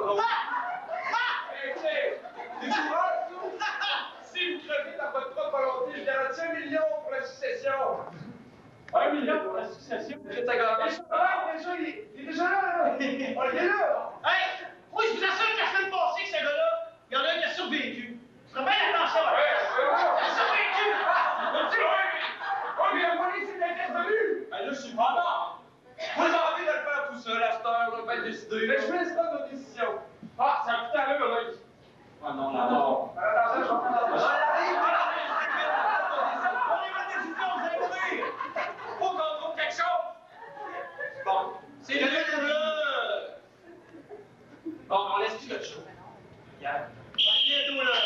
Speaker 3: C'est courage, si vous crevez dans votre propre volonté, je garantis 1 million pour la succession. 1 million pour la succession? Vous êtes à gagner. Déjà, il est déjà là. Il est là.
Speaker 5: Hey! Oui, je vous assure que la semaine passée, que ce gars-là, il y en a un qui a survécu. Faites bien attention à ça. Il a survécu!
Speaker 3: Oui, mais la police est intervenue. Ben là, je suis pas mort. Vous avez envie de le faire tout seul, à cette heure, on va pas décider. Mais je laisse pas nos décisions. Ah, ça a tout à l'heure, là. Ah non, la mort. Attention, je vais prendre la mort. Prenez votre décision, vous allez mourir. Faut qu'on trouve quelque chose. Bon, c'est le là. Bon, on laisse tout le show. Regarde. Bientôt là.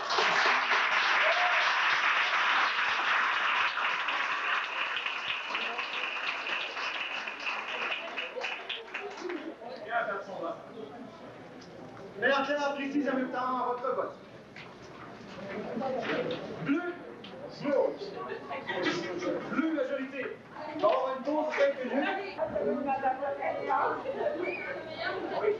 Speaker 5: Meilleur clair précise en même temps votre vote. Bleu. Bleu, majorité. On va avoir une pause de quelques minutes. Oui.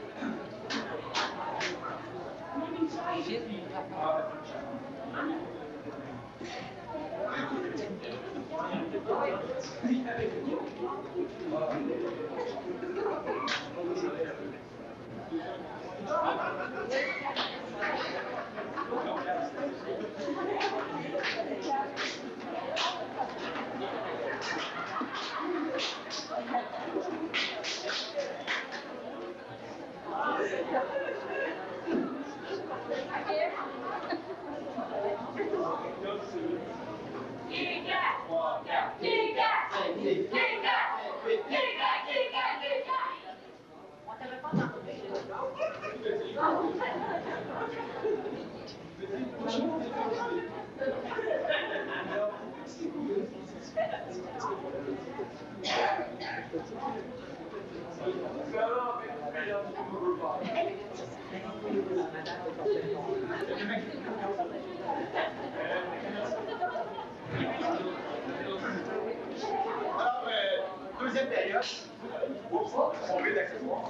Speaker 5: Alors, deuxième période. On veut d'accessoires.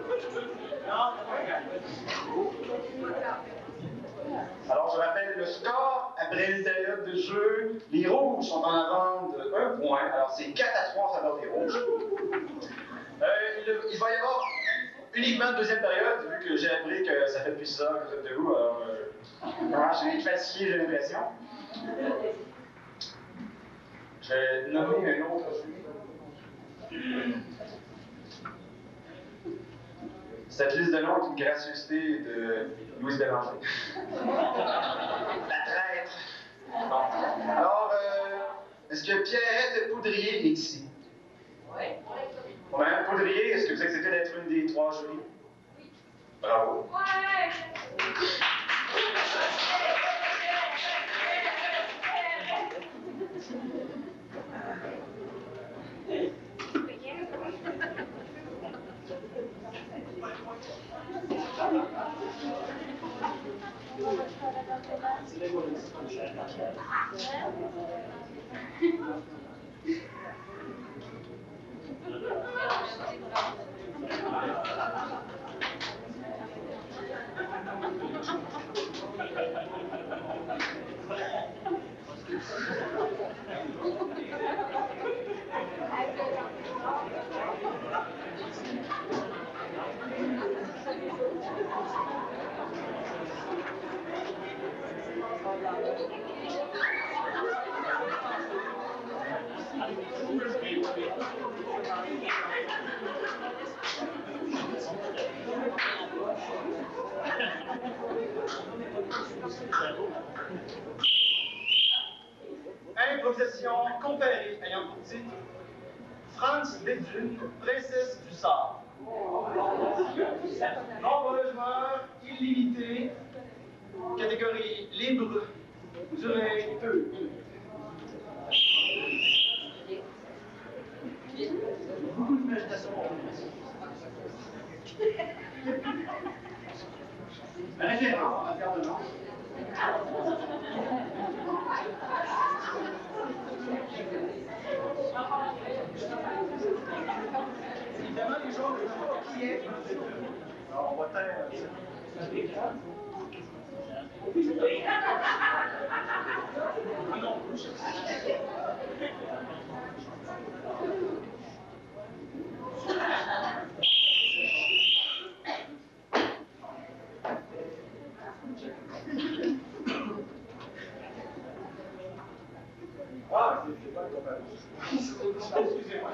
Speaker 1: Alors, je rappelle le score après une période de jeu. Les rouges sont en avant de 1 point. Alors, c'est 4-3 en faveur des rouges. uniquement de deuxième période, vu que j'ai appris que ça fait depuis 6 heures que vous êtes debout, alors je suis fatigué, j'ai l'impression. Je vais nommer un autre jury. Cette liste de noms est une gracieuseté de Louise Bélanger. La traître. Bon. Alors, est-ce que Pierrette Poudrier est ici?
Speaker 8: Oui.
Speaker 1: Madame Poudrier, est-ce que vous acceptez d'être une des 3 jurys? Oui. Bravo.
Speaker 8: Ouais.
Speaker 3: Improvisation comparée ayant pour titre France Béthune, princesse du Sard. Nombre de joueurs illimité, catégorie libre, durée 2 minutes.
Speaker 6: Beaucoup d'imagination pour vous. Référence en matière de langue. Évidemment, les gens ne savent pas qui est. Alors, on va taire. Ah, c'est pas le combat. Excusez-moi.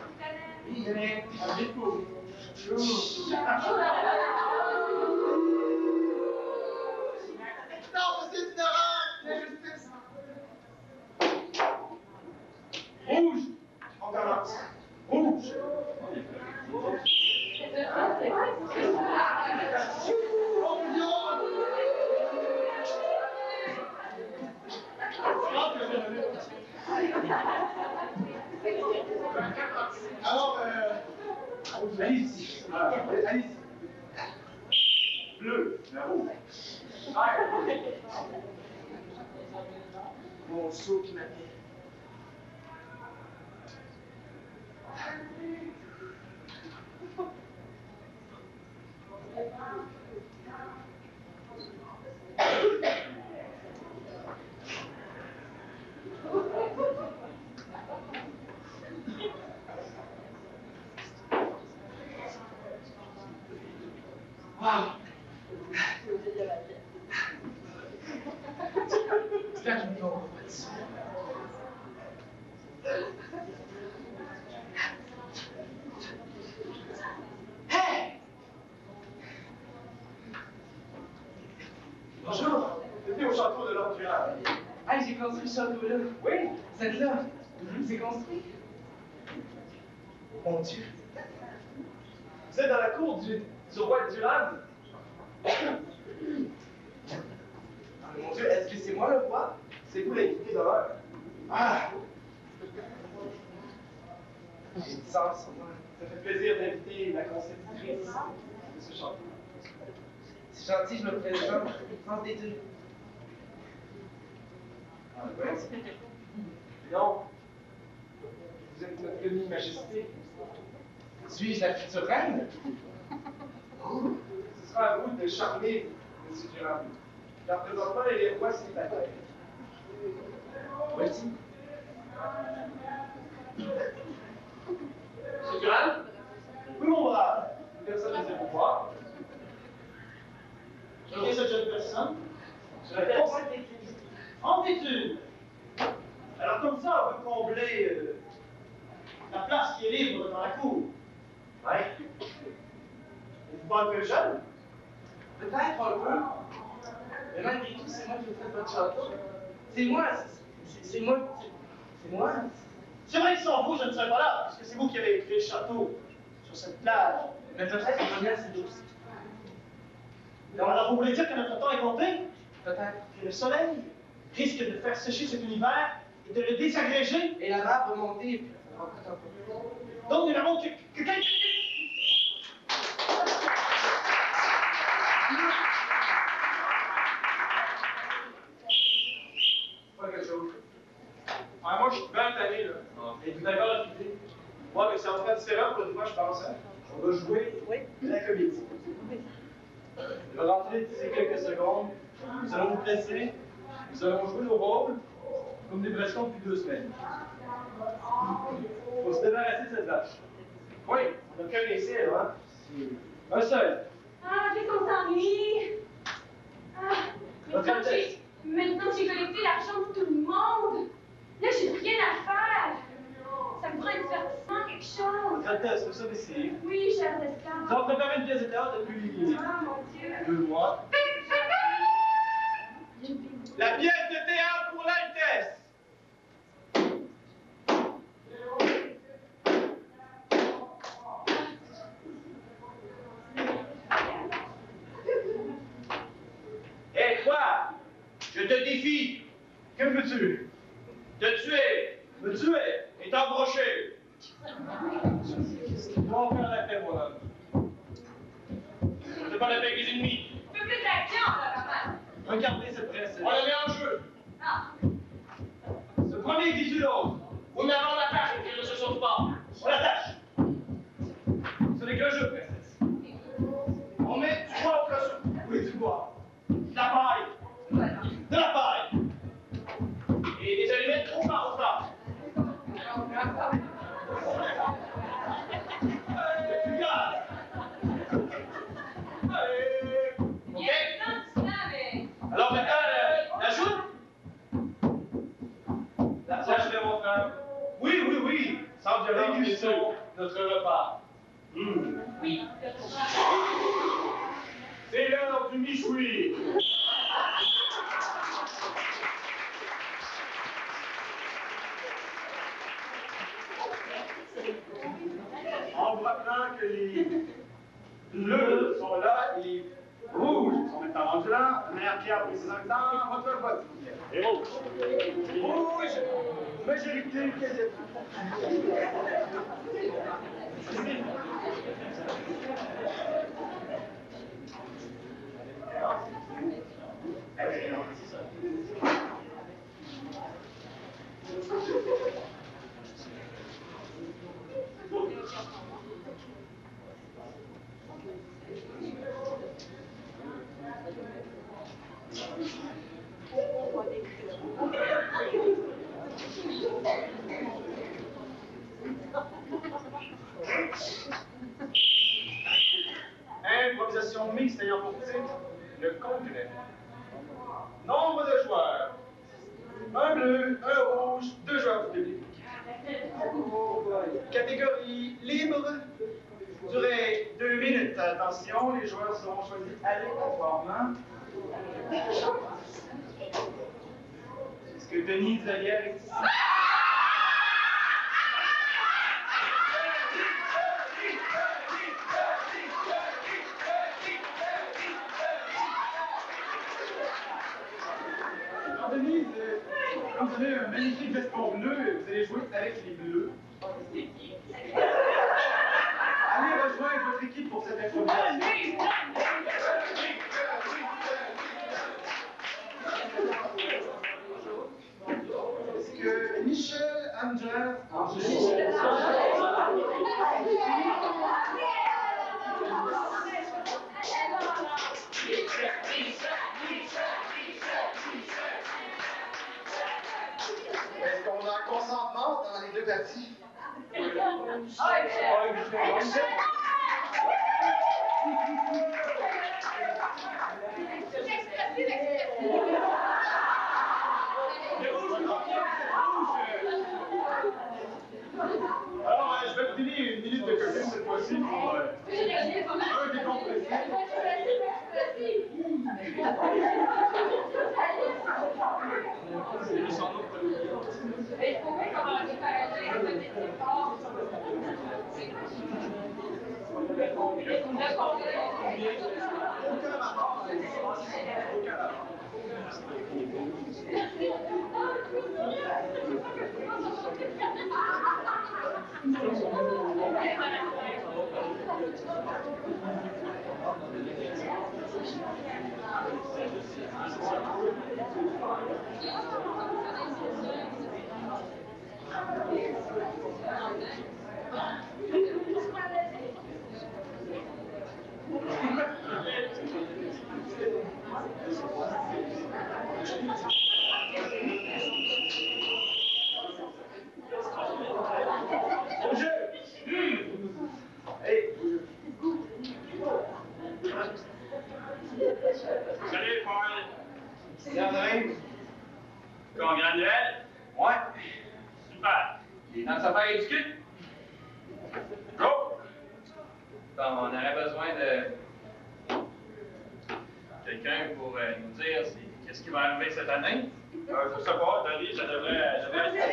Speaker 6: Non, c'est une erreur! L'injustice! Rouge! On commence. Rouge! Alors, allez-y. Allez-y. Bleu, le rouge. Vert. Mon saut qui m'appelle. Wow! C'est là que je me comprends pas dessus. Hey! Bonjour!
Speaker 3: Bienvenue au château de l'Ordre Durable.
Speaker 6: Ah, j'ai construit ce château-là.
Speaker 3: Oui?
Speaker 6: Vous êtes là? C'est construit? Mon Dieu!
Speaker 3: Vous êtes dans la cour du roi Durable?
Speaker 6: Mon Dieu, est-ce que c'est moi le roi?
Speaker 3: C'est vous l'invité d'honneur.
Speaker 6: Ah! J'ai dit ça en moi.
Speaker 3: Ça fait plaisir d'inviter la conceptrice de ce château.
Speaker 6: C'est gentil, je me présente. France des deux.
Speaker 3: Ah, oui. Non. Vous êtes notre demi-majesté.
Speaker 6: Suis-je la future reine?
Speaker 3: Ce sera à vous de charmer M. Durable. Car présentement, il est roi célibataire.
Speaker 6: Voici.
Speaker 3: M. Durable? Oui, mon brave. Personne ne sait pourquoi.
Speaker 6: pas un peu jeune? Peut-être un peu. Mais malgré tout, c'est moi qui ai fait votre château. C'est moi. C'est moi. C'est moi.
Speaker 5: C'est vrai que sans vous, je ne serais pas là, parce que c'est vous qui avez créé le château sur cette plage.
Speaker 6: Mais peut-être que Daniel, c'est aussi.
Speaker 5: Alors vous voulez dire que notre temps est compté?
Speaker 6: Peut-être.
Speaker 5: Que le soleil risque de faire sécher cet univers et de le désagréger?
Speaker 6: Et la mer va monter et puis on va coûter un peu plus.
Speaker 5: Donc nous n'avons que quelques...
Speaker 3: Pas quelque chose. Ah, moi, je suis bien tanné, là. Êtes-vous d'accord avec l'idée?
Speaker 5: Ouais, mais c'est en train différent pour une fois, je pense. Hein? On va jouer la comédie. Je vais rentrer d'ici quelques secondes. Nous allons vous placer. Nous allons jouer nos rôles comme des brechons depuis 2 semaines. Faut se débarrasser de cette vache. Oui, on n'a qu'un essai, hein? Un seul.
Speaker 8: Ah, qu'est-ce qu'on s'ennuie! Ah, maintenant que j'ai collecté l'argent de tout le monde, là, j'ai plus rien à faire. Ça me prend un divertissement, quelque chose.
Speaker 5: Altesse, nous sommes ici.
Speaker 8: Oui, chers esclaves.
Speaker 5: Nous avons préparé une pièce de théâtre depuis
Speaker 8: Ah, mon Dieu.
Speaker 5: 2 mois. La pièce de théâtre pour l'Altesse. Hé, toi! Je te défie! Que veux-tu? Te tuer! Me tuer! Et t'embrocher! On va faire la paix, mon homme. Je fais pas la paix avec les ennemis.
Speaker 8: Un peu plus d'action, là, maman.
Speaker 5: Regardez cette princesse.
Speaker 3: On la met en jeu.
Speaker 8: Ah,
Speaker 5: Ce premier exécute l'autre.
Speaker 3: Oui, mais avant, on l'attache, et qu'elle ne se sauve pas.
Speaker 5: On l'attache. Ce n'est qu'un jeu, princesse. On met du bois au cas où. Oui, du bois. De la paille.
Speaker 8: voilà.
Speaker 5: De la paille. Et des allumettes trop bas au plat. Du gaz.
Speaker 8: Il y a un temps de ça, mais...
Speaker 5: Alors maintenant, la joute. La tâche de mon frère. Oui, oui, oui. Sans violence, bien sûr. Notre repas.
Speaker 8: Oui, le repas.
Speaker 5: C'est l'heure du michoui. En rappelant que les bleus sont là et les rouges sont maintenant rendus là, Mère Pierre précisant dans votre vote. Et rouge. Rouge. Majorité, quasi. Improvisation mixte ayant pour titre le congrès. Nombre de joueurs. Un bleu, un rouge, 2 joueurs du public. Catégorie libre. Durée 2 minutes. Attention, les joueurs seront choisis aléatoirement. Est-ce que Denis Xavier est ici? Denise, comme vous avez un magnifique veston bleu, vous allez jouer avec les bleus. Allez rejoindre votre équipe pour cette improvisation. Est-ce que Michel Angers,
Speaker 1: Est-ce qu'on a un consentement dans les 2 parties?
Speaker 3: Alors, je vais vous donner une minute de cocaïne cette fois-ci pour un décompressé. C'est son nom de Salut, Paul!
Speaker 6: C'est André.
Speaker 3: Congrès de Noël?
Speaker 6: Ouais.
Speaker 3: Super!
Speaker 6: Les dans sa faire discute.
Speaker 3: Go!
Speaker 6: Bon, on aurait besoin de quelqu'un pour nous dire qu'est-ce qui va arriver cette année.
Speaker 3: Je sais pas, Tony, ça devrait être...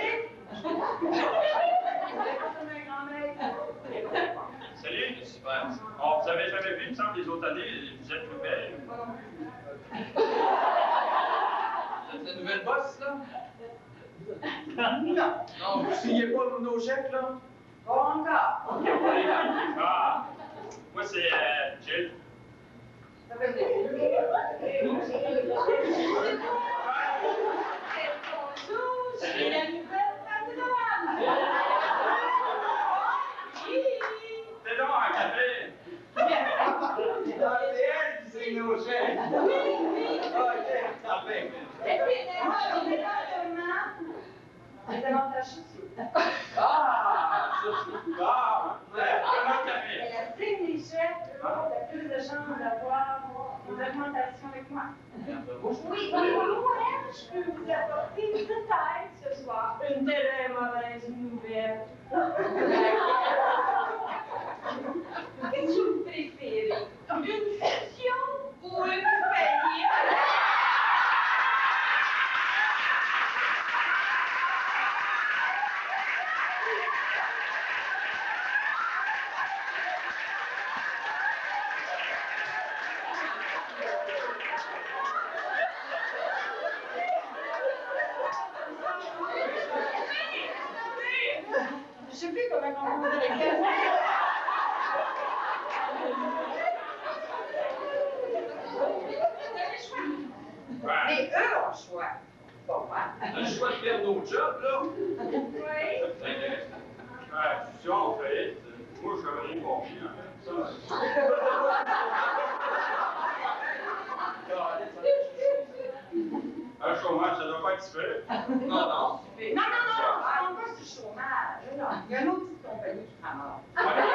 Speaker 3: Salut!
Speaker 6: Super.
Speaker 3: Oh, vous avez jamais vu, il me semble, les autres années, vous êtes plus belles.
Speaker 6: Vous êtes la nouvelle boss, là?
Speaker 7: Non.
Speaker 6: Non, vous signez pas nos chèques, là?
Speaker 7: Pas encore.
Speaker 3: Ah! Moi, c'est Jill.
Speaker 7: Ça veut dire. Bonjour, je suis la nouvelle patronne.
Speaker 3: C'est donc un café!
Speaker 6: C'est elle qui signe nos chèques.
Speaker 7: Oui, oui.
Speaker 6: OK, ça fait.
Speaker 7: Et puis, on est dans le main. Les avantages sociaux.
Speaker 6: Ah, ça, c'est super.
Speaker 3: Comment le café?
Speaker 7: Elle a signe les chèques, elle a plus de chances d'avoir une augmentation avec moi. Oui, moi, je peux vous apporter peut-être ce soir une très mauvaise nouvelle. Qu'est-ce que vous préférez? Une fusion ou une faillite? Je sais plus comment on pose la question. Mais eux ont le choix. Pas moi.
Speaker 6: On a le choix de perdre nos jobs, là.
Speaker 7: Oui.
Speaker 3: Si on fait, moi, je n'avais rien compris. Un chômage, ça doit pas être super.
Speaker 6: Non, non.
Speaker 7: Non, parlons pas du chômage. Non. Il y a une autre petite compagnie qui prend mort.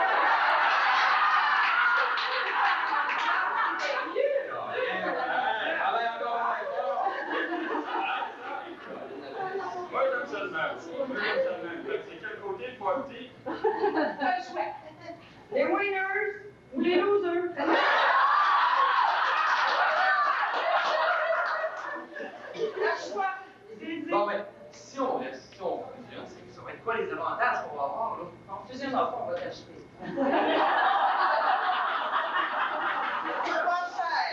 Speaker 3: Moi, j'aime ça le même. C'est quel côté le pointé?
Speaker 7: Pas le choix. Les winners ou les losers. Le choix.
Speaker 6: Bon, ben, si on reste, si on fusionne, ça va être quoi les avantages qu'on va avoir, là?
Speaker 7: On fusionnera pas, on va t'acheter. C'est pas cher.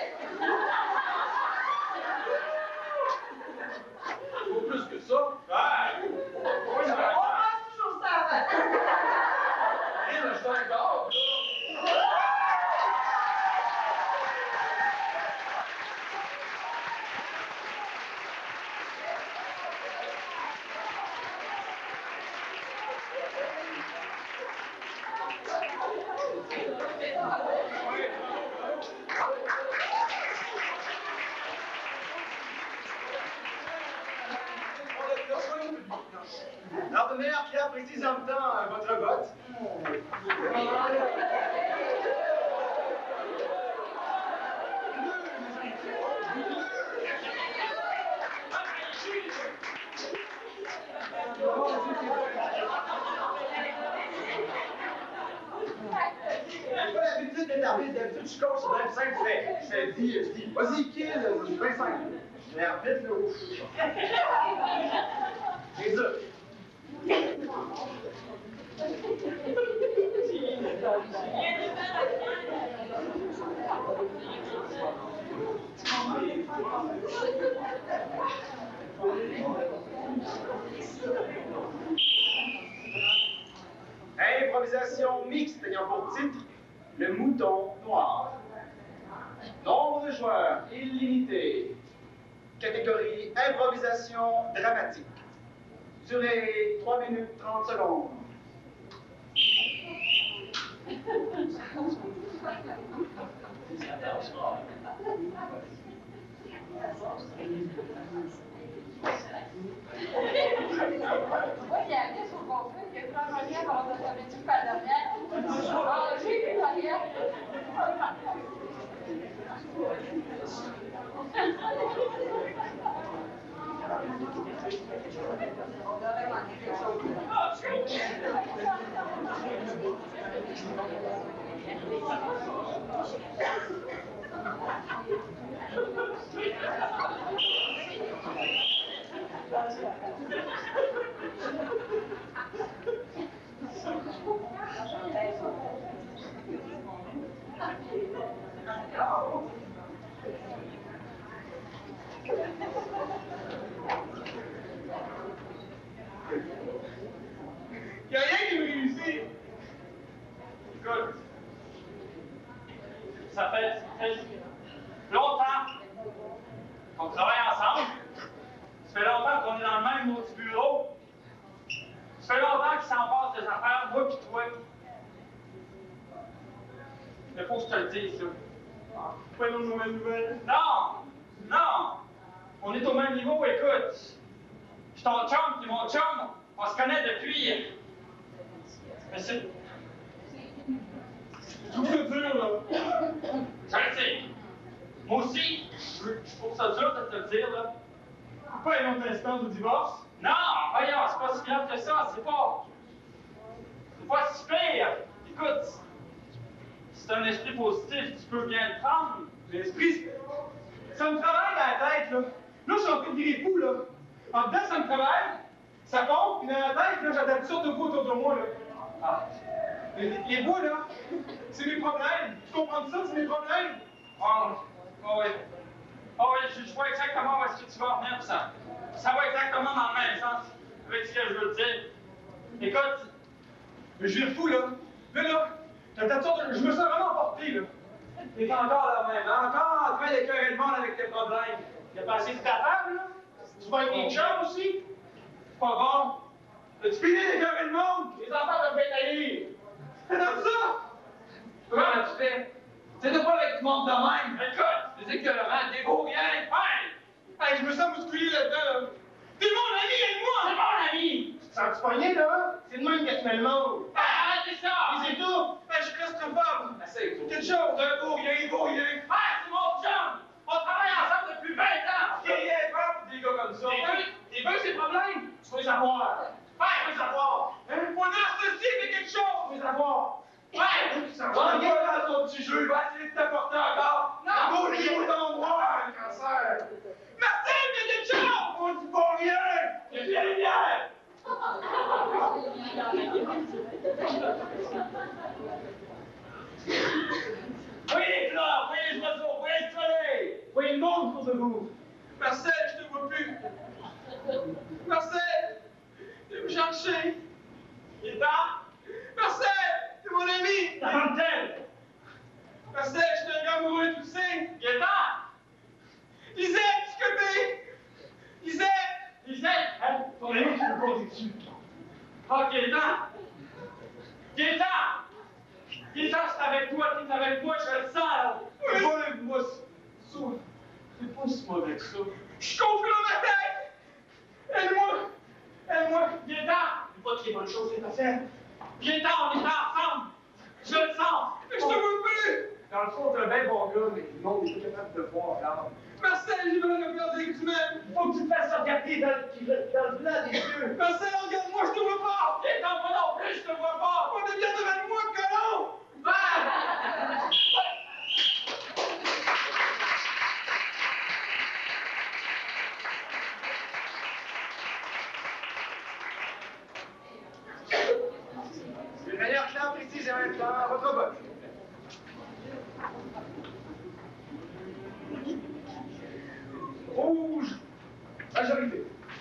Speaker 6: Faut plus que ça.
Speaker 3: Ouais! Moi, je
Speaker 7: On passe toujours ça avant.
Speaker 6: Rien d'acheter un corps, là.
Speaker 3: Alors, meilleure Pierre, précise en même temps votre vote.
Speaker 1: l'arbitre, d'habitude, je coach, c'est bien simple, je dis, vas-y, kill, c'est bien simple. Mais l'arbitre, là, ouf. C'est ça. Improvisation mixte ayant pour titre Le Mouton Noir. Nombre de joueurs illimité. Catégorie improvisation dramatique. Durée 3 minutes 30 secondes.
Speaker 8: Moi, il y a bien sur le compte que Franck Ronier va avoir sa métier par derrière. Ah, j'ai vu derrière.
Speaker 3: Il n'y a rien qui me réussit. Écoute, ça fait longtemps qu'on travaille ensemble. Ça fait longtemps qu'on est dans le même petit bureau. Ça fait longtemps qu'il s'en passe des affaires, moi pis toi. Mais faut que je te le dise, ça. Pas une mauvaise nouvelle. Non! Non! On est au même niveau, écoute. Je suis ton chum, puis mon chum, on se connaît depuis. Mais c'est. C'est tout dur, là. Je le sais. Moi aussi, je trouve ça dur de te le dire, là. Pas une autre instance de divorce? Non! Voyons, c'est pas si grave que ça, c'est pas. C'est pas si pire. Écoute, c'est un esprit positif, tu peux bien le prendre. L'esprit, ça me travaille dans la tête, là. Là, je suis en train de virer fou, là. En dedans, ça me travaille, ça pompe, puis dans la tête, là, j'ai toutes sortes de voix autour de moi, là. Ah. Les voix, là, c'est mes problèmes. Tu comprends ça, c'est mes problèmes? Oh oui. Oh oui, je vois exactement où est-ce que tu vas en venir, puis ça va exactement dans le même sens avec ce que je veux te dire. Écoute, je vire fou, là. Là, je me sens vraiment emporté, là. T'es encore là même, encore en train d'écœurer le monde avec tes problèmes. T'as passé de ta table, là? Tu vas avec les chums aussi? C'est pas bon. As-tu fini d'écœurer le monde? Les enfants doivent bien aller. C'est comme ça? Comment tu fais? Tu sais, pas avec du monde de même. Écoute, des écœurants, des beaux rien. Hey, je me sens musculé là-dedans, là. T'es mon ami, aide-moi! C'est mon ami! Tu te sens-tu pogné, là? C'est de même que tu mets le monde. Arrêtez ça! Et c'est tout! Hey, je suis claustrophobe! Quelque chose, un beau rien, c'est mon chum! On travaille ensemble depuis 20 ans! Qui est pas pour des gars comme ça? T'es veux ces problèmes? Tu veux les avoir! Je veux les avoir! Faut narcissier, c'est quelque chose! Je veux les avoir! Regarde dans ton petit jeu, il va essayer de t'apporter encore! Non! Beau niveau d'endroit, un cancer! Marcel, mais quelque chose! On dit pas rien! C'est génial! Voyez les fleurs, voyez les oiseaux, voyez le soleil, voyez le monde autour de vous. Marcel, je te vois plus. Marcel, viens me chercher. Il est là. Marcel, c'est mon ami. La fontaine. Marcel, je suis un gars amoureux, tu le sais. Il est là. Lisette, tu connais. Lisette. Lisette, hein? Ton ami, tu peux compter dessus. Oh, Gaétan. Gaétan. Gaétan, c'est avec toi, t'es avec moi, je le sens, là. Oui. Moi, c'est pas si mauvais que ça. Je suis confus dans ma tête. Aide-moi. Gaétan. C'est pas qu'il y ait bonne chose, c'est à faire. Gaétan, on est ensemble. Je le sens. Mais je te vois plus. Dans le fond, t'es un bien bon gars, mais le monde est pas capable de te voir, regarde. Marcel, j'ai besoin de regarder que tu m'aimes. Faut que tu te fasses regarder dans le blanc des yeux. Marcel, regarde-moi, je te vois pas. Gaétan, moi non plus, je te vois pas. On devient devant moi, colon. dirigez maintenant votre vote. Rouge, majorité.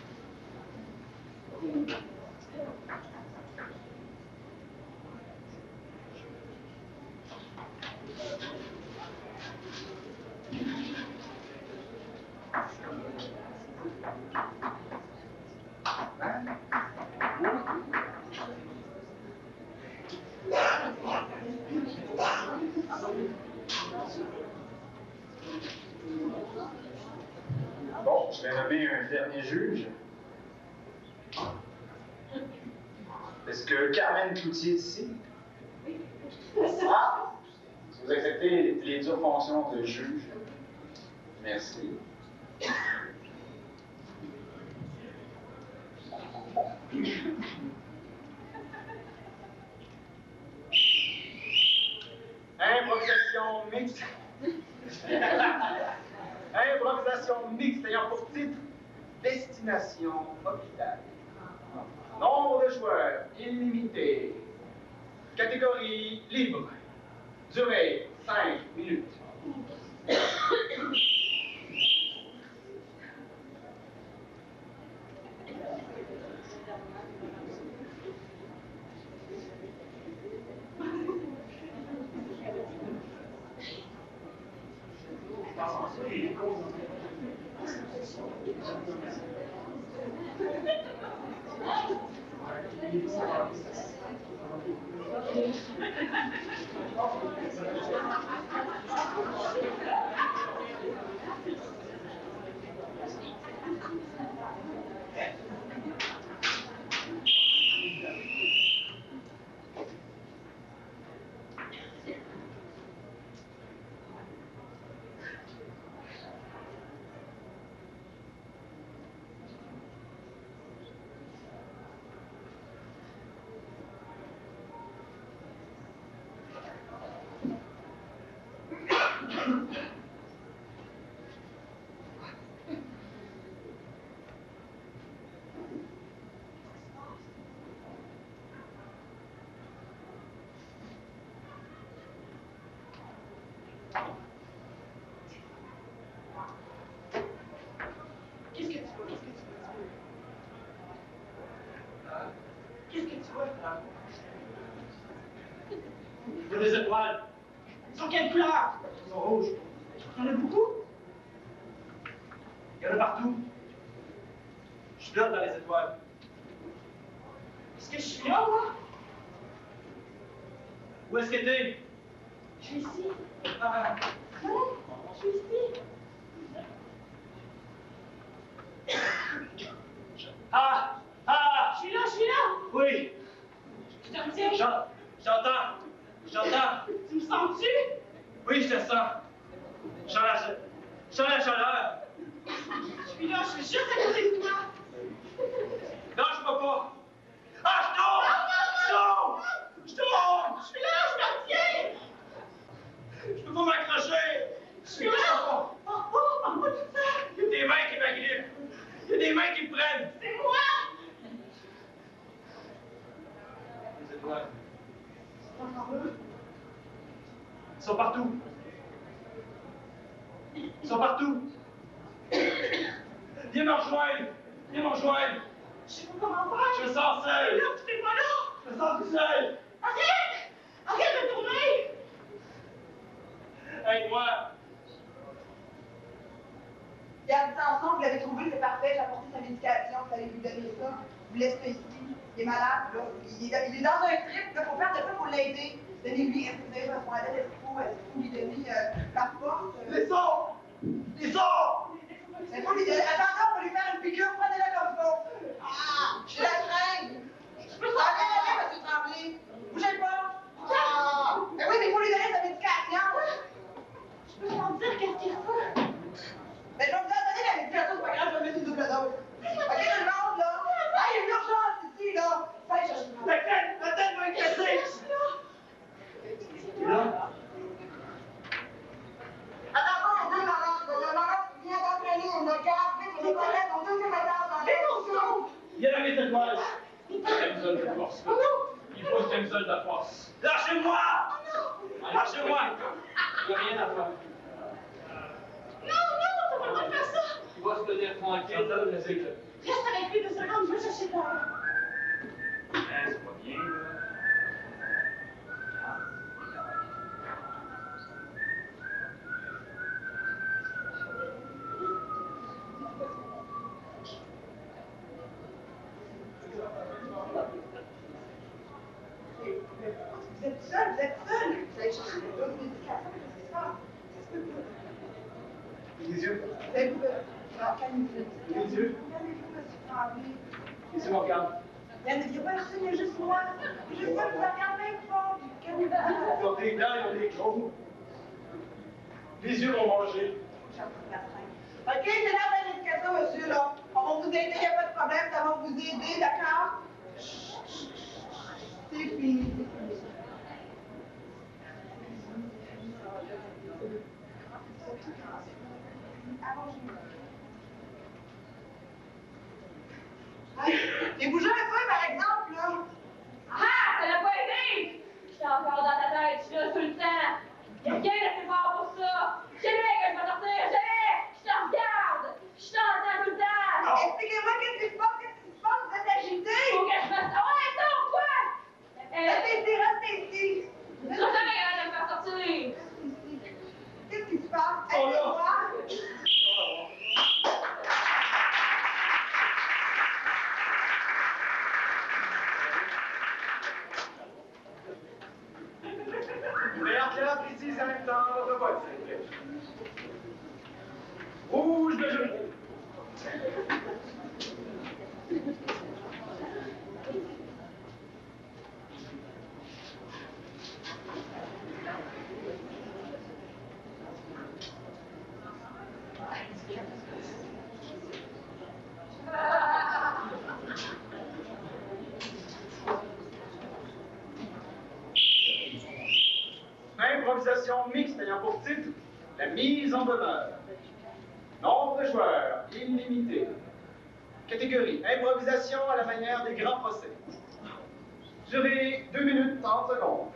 Speaker 1: Bon, je vais nommer un dernier juge. Est-ce que Carmen Cloutier est ici? Ah! Est-ce que vous acceptez les dures fonctions de juge? Merci.
Speaker 3: Improvisation mixte. Improvisation mixte ayant pour titre Destination hôpital. Nombre de joueurs illimité. Catégorie libre. Durée 5 minutes.
Speaker 4: Qu'est-ce que tu vois?
Speaker 3: Il y a des étoiles.
Speaker 5: Ils sont quelle couleur?
Speaker 3: Ils sont rouges.
Speaker 5: Il y en a beaucoup?
Speaker 3: Il y en a partout. Je flotte dans les étoiles.
Speaker 5: Est-ce que je suis là, moi?
Speaker 3: Où est-ce que t'es?
Speaker 4: Je suis ici.
Speaker 3: Ah,
Speaker 4: Voilà, je suis ici.
Speaker 3: ah! Ah!
Speaker 4: Je suis là.
Speaker 3: Oui!
Speaker 4: Je te retiens.
Speaker 3: J'entends!
Speaker 4: Tu me sens-tu?
Speaker 3: Oui, je te sens! Je sens la chaleur!
Speaker 4: Je suis là, je suis juste à côté de toi.
Speaker 3: Lâche-moi pas! Ah, je tombe! Je tombe!
Speaker 4: Je suis là, je me retiens.
Speaker 3: Je peux pas m'accrocher!
Speaker 4: Je suis là. Parle-moi de ça.
Speaker 3: Il y a des mains qui m'agrippent! Il y a des mains qui me prennent!
Speaker 4: C'est moi.
Speaker 3: Les étoiles.
Speaker 4: Encore eux.
Speaker 3: Ils sont partout! Ils sont partout! Viens me rejoindre! Viens me rejoindre!
Speaker 4: Je sais pas comment faire.
Speaker 3: Je me sens seul!
Speaker 4: Là, tu t'es pas là.
Speaker 3: Je me sens tout seul!
Speaker 4: Arrête. Arrête de tourner.
Speaker 3: Aide-moi!
Speaker 7: Gardez ça ensemble, vous l'avez trouvé, c'est parfait, j'ai apporté sa médication, vous allez lui donner ça. Vous laissez ça ici. Il est malade, là. Il est dans un trip, là, faut faire de ça pour l'aider. Donnez-lui, est-ce que vous avez besoin d'aide, est-ce qu'il faut lui donner la force?
Speaker 3: Les sons! Les sons!
Speaker 7: Il faut lui donner, attendez, on va lui faire une piqûre, prenez-la comme ça. Ah, j'ai la crainte. Je peux s'en aller, monsieur Tremblay. Bougez pas. Ah, mais oui, mais il faut lui donner sa médication.
Speaker 4: Je peux t'en dire qu'est-ce qu'il faut.
Speaker 7: Mais je vais vous en donner la médication, c'est pas grave, je vais mettre une double dose. Ok, tout le monde, là? Ah, il y a une urgence ici, là. Allez, chercher une
Speaker 3: La tête va être cassée! Et là?
Speaker 7: Attention, les deux malades. Le malade vient d'entraîner une carte, mais les collègues ont deux états dans
Speaker 3: Viens dans les étoiles! Camisole de force. Il faut une camisole de force. Lâche Lâchez-moi! Lâchez-moi! Il n'y a rien à faire.
Speaker 4: Non, t'as pas le droit de faire ça!
Speaker 3: Il va se tenir tranquille, donne le cycle.
Speaker 4: Reste avec lui 2 secondes, je vais chercher toi.
Speaker 3: C'est pas bien, là.
Speaker 7: Vous êtes seul, vous êtes seul. Vous allez chercher des doses médicaments, qu'est-ce qui se passe? Qu'est-ce que vous faites?
Speaker 1: Les yeux.
Speaker 7: Calmez-vous.
Speaker 1: Les yeux.
Speaker 7: Calmez-vous, monsieur Tremblay.
Speaker 1: Les yeux, mon regarde.
Speaker 7: Il n'y a personne, il y a juste moi. Juste moi, je vous regarde même pas. Calmez-vous.
Speaker 1: Ils ont des dents, ils ont des gros. Les yeux vont manger.
Speaker 7: OK, c'est l'heure de la médication, monsieur, là. On va vous aider, il n'y a pas de problème, ça va vous aider, d'accord? C'est fini, c'est fini. Et bougez un peu, par exemple, là.
Speaker 8: Ah, ça l'a pas aidé! J'étais encore dans ta tête, je suis là tout le temps. Y'a rien d'assez fort pour ça. Jamais que je vais sortir, jamais! Je te regarde! Je t'entends tout le temps!
Speaker 7: Expliquez-moi qu'est-ce qui se passe, vous êtes agité?
Speaker 8: Faut que je fasse... Oh, attends, quoi?
Speaker 7: Restez ici, restez ici.
Speaker 8: Tu seras jamais capable de me faire sortir!
Speaker 7: Qu'est-ce qui se passe?
Speaker 1: Oh là!
Speaker 7: Aidez-moi.
Speaker 1: Meilleur clair, précise en même temps, de vote, s'il vous plaît. Rouge de genou. Improvisation mixte ayant pour titre la mise en demeure. Nombre de joueurs illimité. Catégorie improvisation à la manière des grands procès. Durée 2 minutes 30 secondes.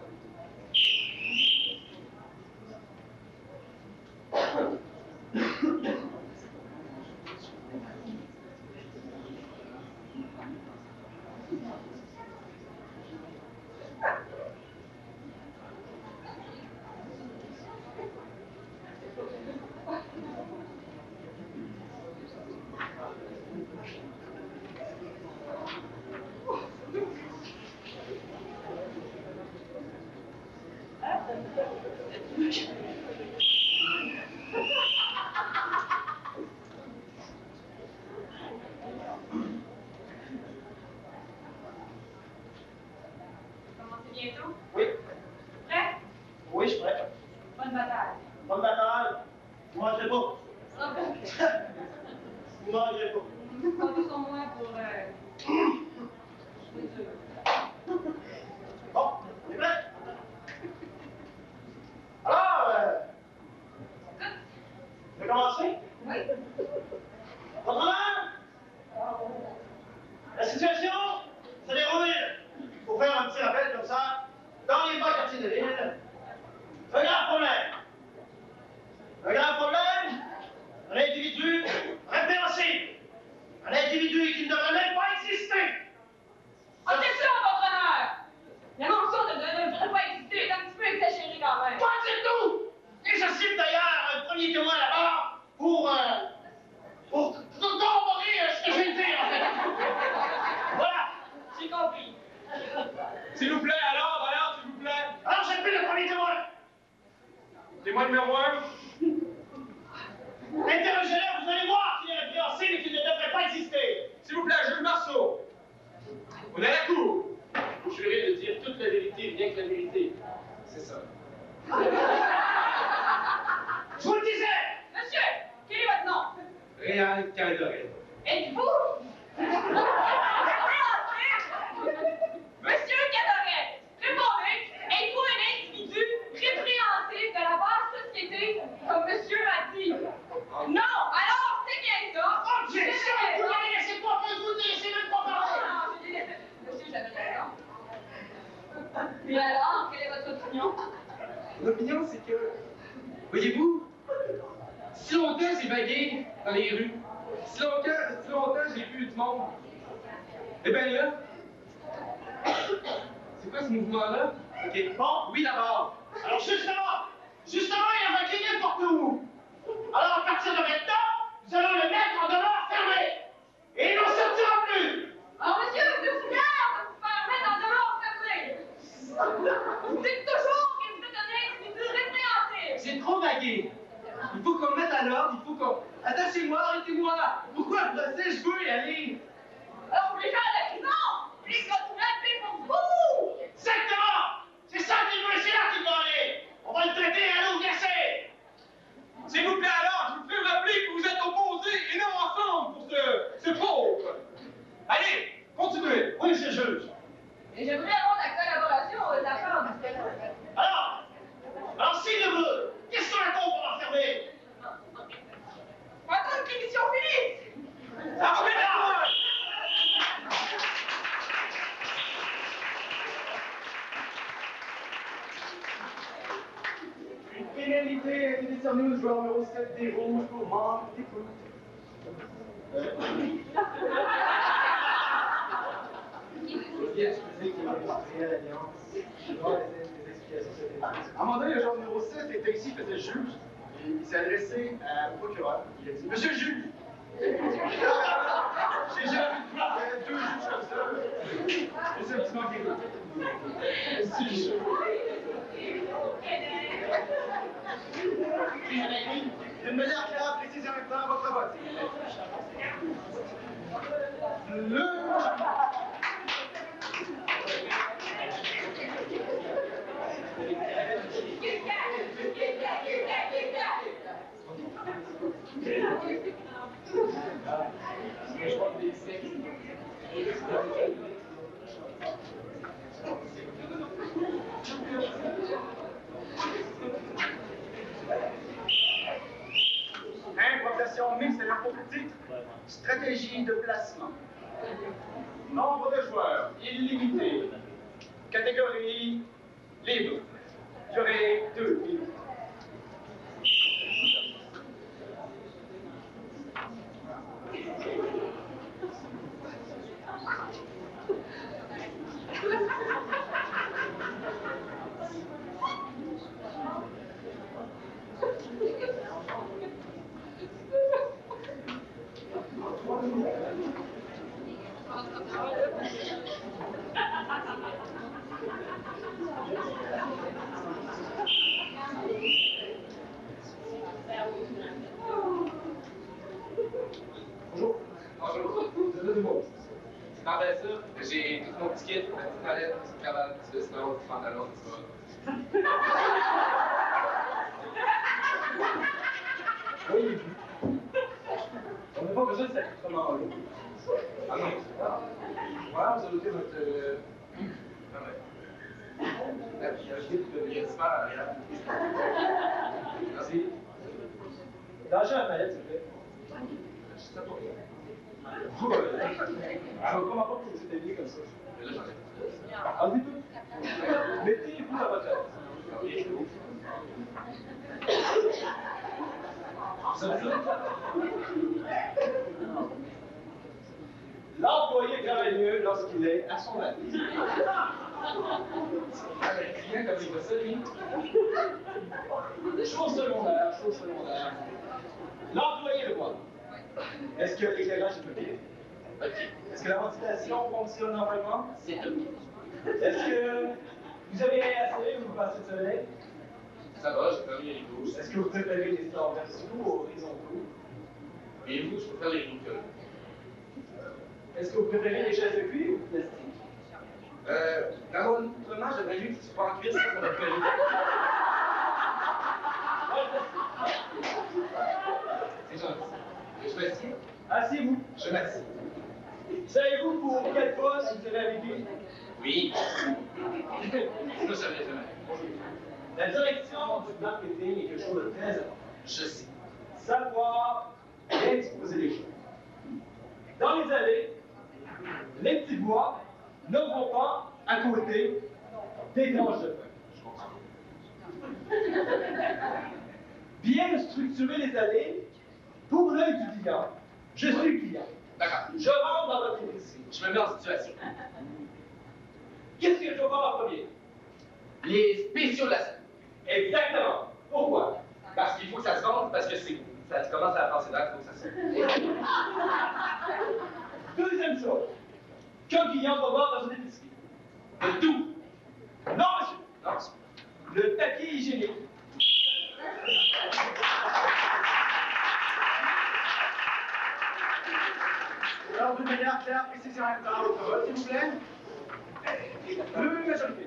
Speaker 8: Commencez bientôt.
Speaker 1: Oui,
Speaker 8: Prêt?
Speaker 1: oui, je suis prêt.
Speaker 8: Bonne bataille.
Speaker 1: Bonne bataille. Vous mangerez pas.
Speaker 8: Ah, ben,
Speaker 1: Vous mangerez pas.
Speaker 8: comptez sur moi pour... jouer dur.
Speaker 1: Bon, on est prêt? Alors, je vais commencer.
Speaker 8: Oui.
Speaker 1: Votre honneur, la situation se déroule, pour faire un petit rappel comme ça, dans les bas quartiers de ville. Un grave problème. Un grave problème, un individu répréhensible. Un individu qui ne devrait même pas exister.
Speaker 8: Objection, votre honneur! La mention ne devrait pas exister, est un petit peu exagérée quand même.
Speaker 1: Pas du tout! Et je cite d'ailleurs un premier témoin là-bas pour corroborer ce que je viens de dire, en fait. Voilà.
Speaker 8: J'ai compris.
Speaker 3: S'il vous plaît, alors, s'il vous plaît.
Speaker 1: Alors, j'ai pris le premier témoin.
Speaker 3: Témoin numéro 1.
Speaker 1: Interrogez-le, vous allez voir qu'il est répréhensible et qu'il ne devrait pas exister.
Speaker 3: S'il vous plaît, juge Marceau. On est à la cour. Vous jurez de dire toute la vérité, rien que la vérité. C'est ça.
Speaker 1: Je vous le disais.
Speaker 8: Monsieur, quel est votre nom?
Speaker 3: Réal Calderé.
Speaker 8: Êtes-vous? Monsieur Cadoret, répondez, êtes-vous un individu répréhensible de la basse société, comme monsieur a dit? Non, alors c'est bien ça.
Speaker 1: Objection, vous ne laissez pas faire, vous ne laissez même pas parler.
Speaker 8: Monsieur, j'avais raison. Et alors, quel est votre opinion?
Speaker 9: Mon opinion, c'est que, voyez-vous, si longtemps j'ai vagué dans les rues, si longtemps j'ai vu du monde, eh bien là, c'est quoi ce mouvement-là? Ok, bon, oui d'abord.
Speaker 5: Alors justement, il y a un client pour nous. Alors à partir de maintenant, nous allons le mettre en demeure fermée. Et il n'en sortira plus.
Speaker 8: Oh, monsieur, vous garde de vous faire mettre en demeure fermée. Vous dites toujours que vous êtes un individu répréhensible.
Speaker 9: J'ai trop vagué. Il faut qu'on me mette à l'ordre, il faut qu'on... Attachez-moi, arrêtez-moi. Pourquoi le procès? Je veux y aller.
Speaker 8: Alors, vous voulez faire la prison? Vous voulez qu'on vous rappelle pour vous?
Speaker 5: Exactement. C'est ça qu'il veut, c'est là qu'il doit aller. On va le traiter à l'eau glacée.
Speaker 3: S'il vous plaît, alors, je vous fais rappeler que vous êtes opposés et non ensemble pour ce pauvre. Allez, continuez.
Speaker 5: Oui, monsieur le juge.
Speaker 8: Et j'aimerais avoir la collaboration de la Chambre.
Speaker 5: Alors s'il le veut, qu'est-ce qu'on attend pour l'enfermer?
Speaker 8: On va attendre que l'émission finisse.
Speaker 5: Ah, mais là!
Speaker 6: Une pénalité a été décernée au joueur numéro 7 des Rouges pour manque d'écoute. Excusez qu'il ait à l'alliance. Je vois les explications. À un moment donné, le joueur numéro 7 était ici, faisait le juge. Et il s'est adressé au procureur. Il a dit: Monsieur le juge! J'ai jamais vu deux juges comme ça. C'est un petit manque d'écoute. Monsieur le juge. D'une manière claire, précise et en même temps, votre vote. Improvisation mixte ayant pour titre stratégie de placement. Nombre de joueurs illimité. Catégorie libre. Durée 2 minutes.
Speaker 9: Bonjour. Bonjour. Non, ben ça, j'ai tout mon ticket, ma petite mallette, ma petite cravate, un petit veston, un petit pantalon, tout ça.
Speaker 6: Oui, on n'a pas besoin de cet accoutrement-là.
Speaker 9: Ah non, voilà, vous ajoutez votre... Non, mais... La pièce de l'universitaire à l'arrière. Merci.
Speaker 6: Lâchez la mallette, s'il vous plaît.
Speaker 9: Je sais pas.
Speaker 6: Je ne comprends pas que vous êtes habillé comme ça.
Speaker 9: Mais là, j'en ai.
Speaker 6: Enlevez tout. Mettez-vous dans votre tête.
Speaker 9: Ok, c'est bon.
Speaker 6: L'employé travaille mieux lorsqu'il est à son avis.
Speaker 9: Bien comme il va ça, lui.
Speaker 6: Chose secondaire, chose secondaire. L'employé le voit. Est-ce que l'éclairage est papier?
Speaker 9: Ok.
Speaker 6: Est-ce que la ventilation fonctionne normalement?
Speaker 9: C'est tout.
Speaker 6: Est-ce que vous avez assez ou vous passez de soleil?
Speaker 9: Ça va, j'ai fermé les rideaux.
Speaker 6: Est-ce que vous préférez les stores verticaux ou horizontaux?
Speaker 9: Et vous, je préfère les rideaux.
Speaker 6: Est-ce que vous préférez les chaises de cuir ou de plastique?
Speaker 9: Normalement, j'aimerais mieux que tu sois en cuir, ça pourrait être joli. C'est gentil. Je m'assieds?
Speaker 6: Asseyez-vous.
Speaker 9: Je m'assieds.
Speaker 6: Savez-vous pour quel poste vous avez avec
Speaker 9: Oui. Sinon, ça ne jamais.
Speaker 6: La direction du marketing est quelque chose de très important.
Speaker 9: Je sais.
Speaker 6: Savoir bien disposer les choses. Dans les allées, les petits bois ne vont pas à côté des tranches de feuilles.
Speaker 9: Je comprends.
Speaker 3: Bien structurer les allées pour l'œil du client. Je suis le client.
Speaker 9: D'accord.
Speaker 3: Je rentre dans votre épicerie.
Speaker 9: Je me mets en situation.
Speaker 3: Qu'est-ce que je dois voir en premier?
Speaker 9: Les spéciaux de la semaine.
Speaker 3: Exactement. Pourquoi?
Speaker 9: Parce qu'il faut que ça se vende, parce que c'est beau. Ça commence à passer d'air, il faut que ça se vende.
Speaker 3: Deuxième chose. Qu'un client doit voir dans une épicerie?
Speaker 9: De tout.
Speaker 3: Non, monsieur.
Speaker 9: Non, monsieur.
Speaker 3: Le papier hygiénique.
Speaker 1: Alors, d'une manière claire, précision dans votre vote, s'il vous plaît. Plus majorité.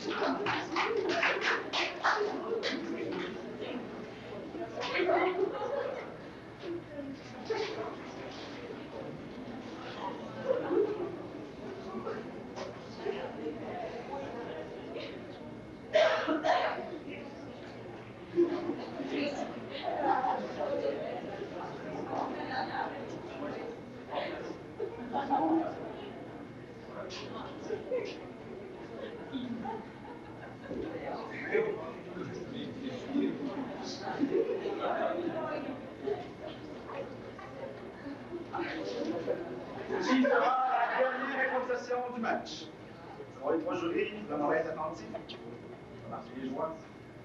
Speaker 1: Ceci sera la dernière improvisation du match. Pour les trois jurys, dans l'oreille attentive. Marquez les joints.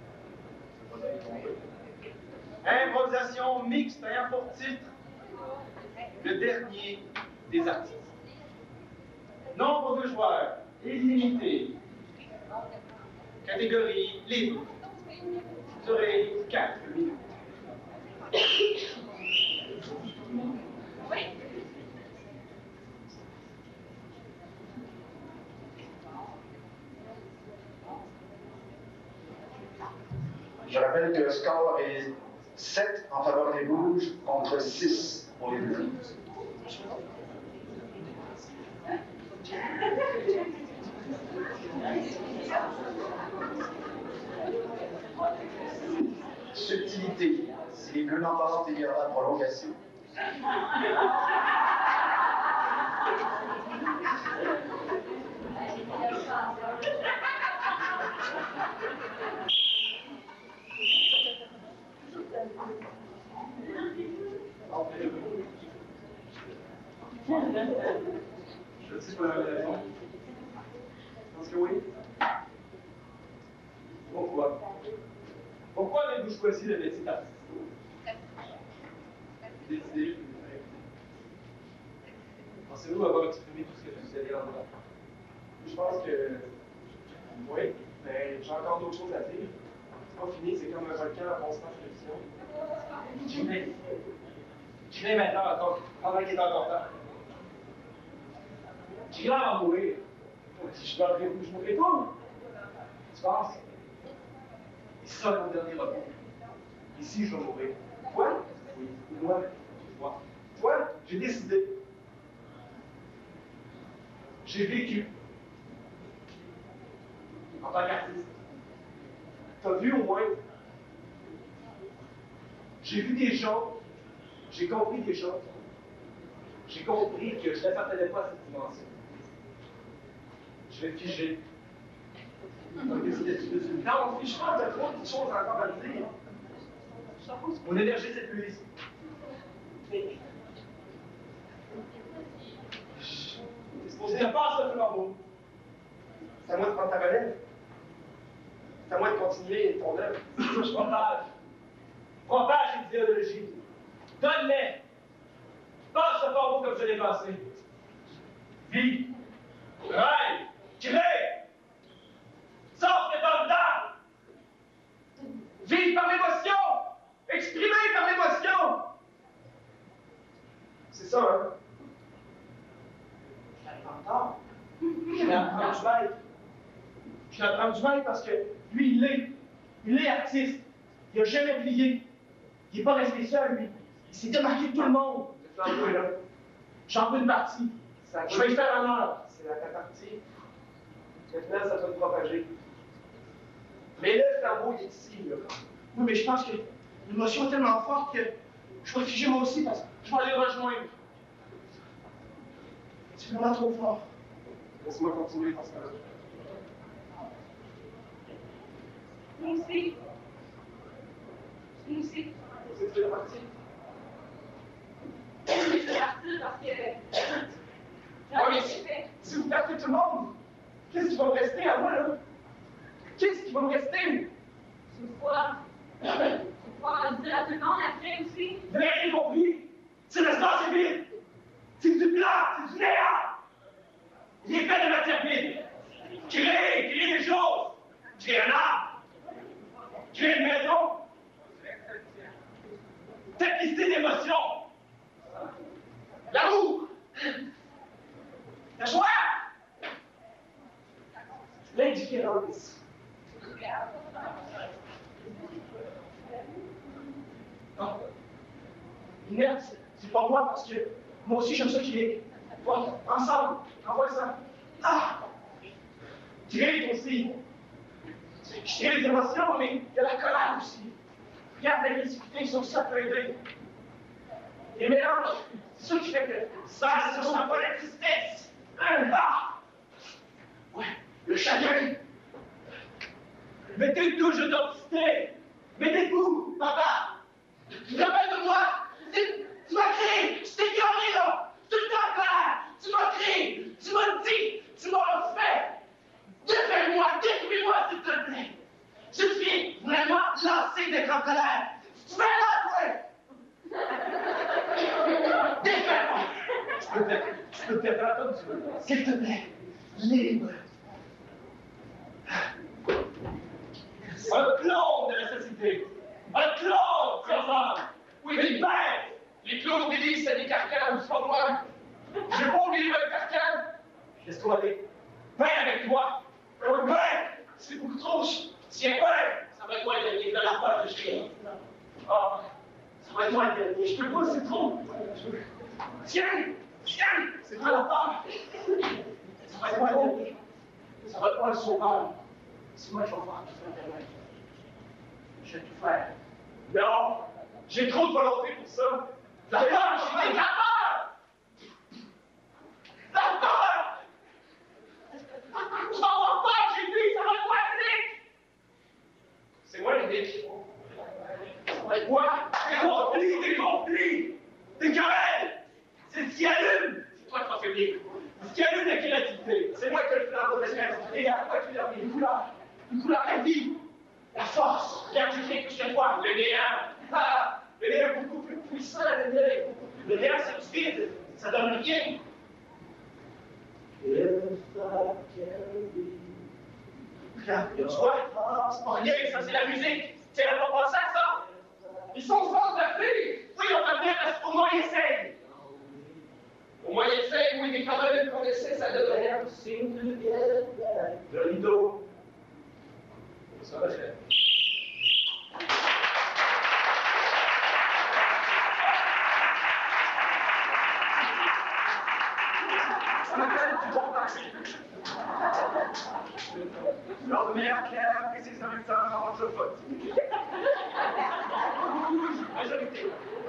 Speaker 1: Improvisation mixte ayant pour titre le dernier des artistes. Nombre de joueurs illimité. Catégorie libre. Durée 4 minutes. Je rappelle que le score est 7 en faveur des Rouges contre 6 pour les Bleus. Subtilité. Si les Bleus l'emportent, il y aura prolongation. Je sais pas la raison. Je pense que oui. Pourquoi? Pourquoi avez-vous choisi le métier d'artiste? Décidez. Pensez-vous avoir exprimé tout ce que vous allez en dedans? Je pense que oui, mais j'ai encore d'autres choses à dire. C'est pas fini, c'est comme un volcan en constante éruption. Je viens maintenant, attends, pendant qu'il est encore temps. J'ai l'air à mourir. Je mourrai pas. Tu penses? Et ça, mon dernier repos. Ici, je vais mourir. Toi? Oui. Moi? Toi. Toi? J'ai décidé. J'ai vécu. En tant qu'artiste. T'as vu au moins? J'ai vu des gens. J'ai compris des choses. J'ai compris que je n'appartenais pas à cette dimension. Je vais figer. Non, fichement, t'as trop de choses encore à dire. Mon énergie s'épuise. T'es supposé de passer le flambeau. C'est à moi de prendre ta relève. C'est à moi de continuer ton œuvre. Je propage. Propage l'idéologie. Donne-les. Passe le flambeau comme je l'ai passé. Vis. Rêve. Crée. Sors tes bonnes dents. Vis par l'émotion. Exprimé par l'émotion. C'est ça, hein? J'arrive en retard. Je vais apprendre du maître. Je vais apprendre du maître parce que lui, il est artiste. Il n'a jamais oublié. Il n'est pas resté seul, lui. Il s'est démarqué de tout le monde. J'en veux une partie. Je vais y faire honneur. C'est la partie. Maintenant, ça doit te propager. Mais là, le flambeau, il est ici, là. Oui, mais je pense que l'émotion est tellement forte que je vais figer moi aussi parce que je vais aller rejoindre. C'est vraiment trop fort. Laisse-moi continuer dans ce cas-là.
Speaker 8: Moi aussi. Nous aussi.
Speaker 9: C'est tu veux partir?
Speaker 8: Je veux partir parce que...
Speaker 9: Ah oui, si vous partez tout le monde, qu'est-ce qui va me rester à moi, là? Qu'est-ce qui va me rester?
Speaker 8: Tu me crois. Tu vas le dire à tout le monde après aussi.
Speaker 9: Vous n'avez rien compris? C'est l'espace vide! C'est du blanc! C'est du néant! Il est fait de matière vide! Créer des choses! Créer un arbre! Créer une maison! Tapissé d'émotions! L'amour! La joie! L'indifférence! Non. Merde, c'est pas moi parce que moi aussi j'aime ça qu'il est. Bon, ensemble, envoie ça. Ah! Créer aussi. Je crée des émotions, mais il y a la colère aussi. Regarde la difficulté sur ça peut aider. Les mélanges, c'est ça qui fait que ça se ressent pas la tristesse. Ah! Ouais, le chagrin. Mettez une touche d'authenticité. Mettez-vous, papa. Tu te rappelles de moi? Tu m'as crié, je t'ai gueulé là. Tout le temps clair. Tu m'as crié, tu m'as dit, tu m'as fait. Défais-moi, détruis-moi s'il te plaît. Je suis vraiment lancé d'être en colère. Tu fais là, toi! Défais-moi! Je peux te faire comme tu veux. S'il te plaît, libre. Un clone de la société. Un clone, César. Oui, mais bête. Les clones délices, c'est des carcanes, c'est pas moi. J'ai pas oublié le carcane. Laisse-toi aller. Paix avec toi. Un paix. C'est beaucoup trop. Tiens, paix. Ça va être moi le dernier de la peur que je crie. Ah, ça va être moi le dernier. Je peux pas, c'est trop. Tiens, c'est pas la peur. Ça va être moi le dernier. Ça va être moi le sauveur. C'est moi qui vais faire tout faire. Je vais tout faire. Non, j'ai trop de volonté pour ça. La peur, j'ai dit la peur! La peur! Je vais avoir peur, j'ai dit, ça va être moi l'unique! C'est moi l'unique. Ça va être moi, des conflits, des querelles! C'est ce qui allume! C'est toi qui vas faiblir. C'est ce qui allume la créativité. C'est moi qui ai le flambeau de la créativité. Et après, tu l'as mis une couleur, la vie, la force. Regarde, je sais que je te vois, le néant. Ah, le néant est beaucoup plus puissant, le néant est beaucoup plus... Le néant, c'est du vide, ça donne rien. Regarde, tu vois, c'est pas rien, ça c'est la musique. Tu n'as pas pensé à ça? Ils sont forts de la vie. Oui, on va bien parce qu'au moins ils essayent. Au moins ils essayent, oui, mais quand même qu'on essaie, ça donne rien. Le rideau. Ça va faire. Ça m'appelle du bon passé. Lors de meilleure claire, précise en même temps, je vote. Majorité.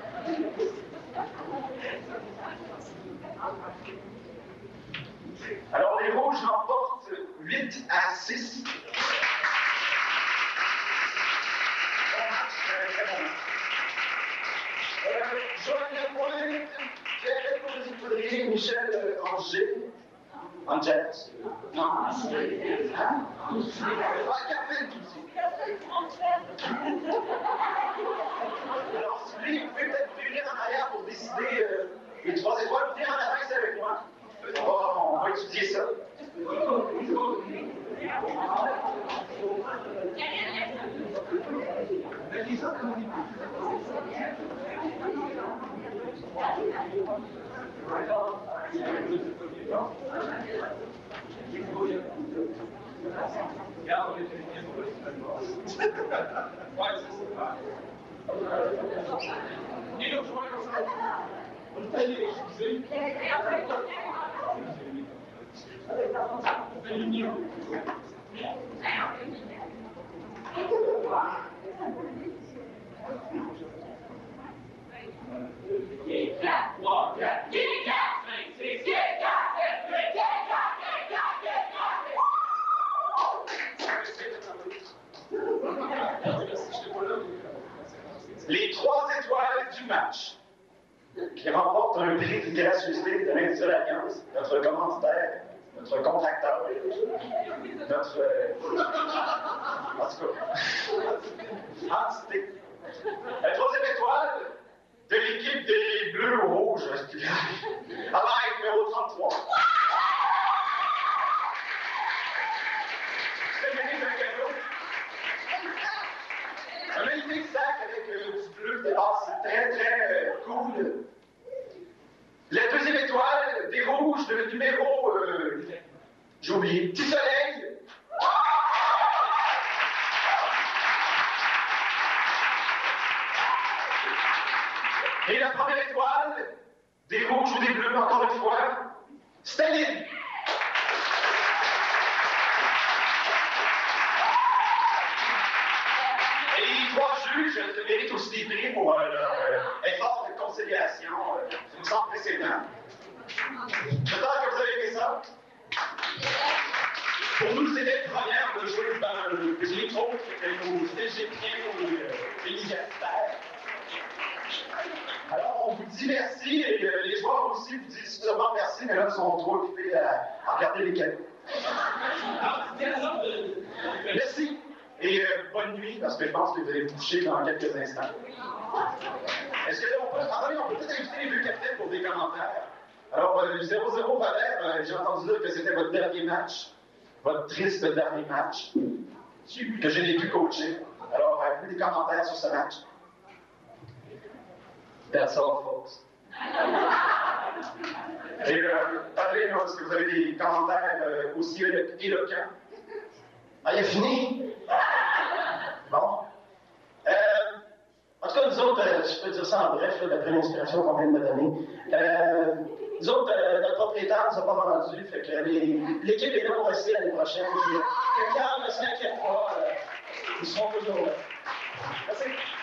Speaker 9: Alors les rouges remportent 8-6. Joël Lemoine, Pierre Coudry, Michel Angers. Non, alors, celui qui peut peut-être venir en arrière pour décider les 3 étoiles, venez en avance avec moi. On va étudier ça.
Speaker 1: Les 3 étoiles du match qui remportent un prix de gratuité de l'Institut Alliance, notre commanditaire, notre contracteur, notre... en tout cas, entité. La 3e étoile de l'équipe des Bleus-Rouges, avec numéro 33. C'est gagné d'un cadeau. Un magnifique sac avec du bleu dehors, c'est très très cool. La 2e étoile des Rouges, le numéro... j'ai oublié. Petit Soleil. Et la 1re étoile des Rouges ou des Bleus, encore une fois, Staline. Et les 3 juges méritent aussi des prix pour leur effort de conciliation. C'est une sans précédent. J'espère que vous avez aimé ça. Pour nous, c'était une première de jouer dans les autres que nos Égyptiens et les universitaires. Alors, on vous dit merci, et les joueurs aussi vous disent sûrement merci, mais là, ils sont trop occupés à regarder les cadeaux. Merci, et bonne nuit, parce que je pense que vous allez vous coucher dans quelques instants. Est-ce que on peut peut-être inviter les deux capitaines pour des commentaires? Alors, 0-0 Valère, j'ai entendu dire que c'était votre dernier match, votre triste dernier match, que je n'ai pu coacher. Alors, avez-vous des commentaires sur ce match? That's all, folks. Et Padrino, est-ce que vous avez des commentaires aussi éloquents? Ah, il a fini? Bon. En tout cas, nous autres, je peux dire ça en bref, d'après l'inspiration qu'on vient de me donner. Nous autres, notre propriétaire ne nous a pas vendu, fait que l'équipe est là pour rester l'année prochaine. Quelqu'un ne s'inquiète pas, ils seront toujours là. Merci.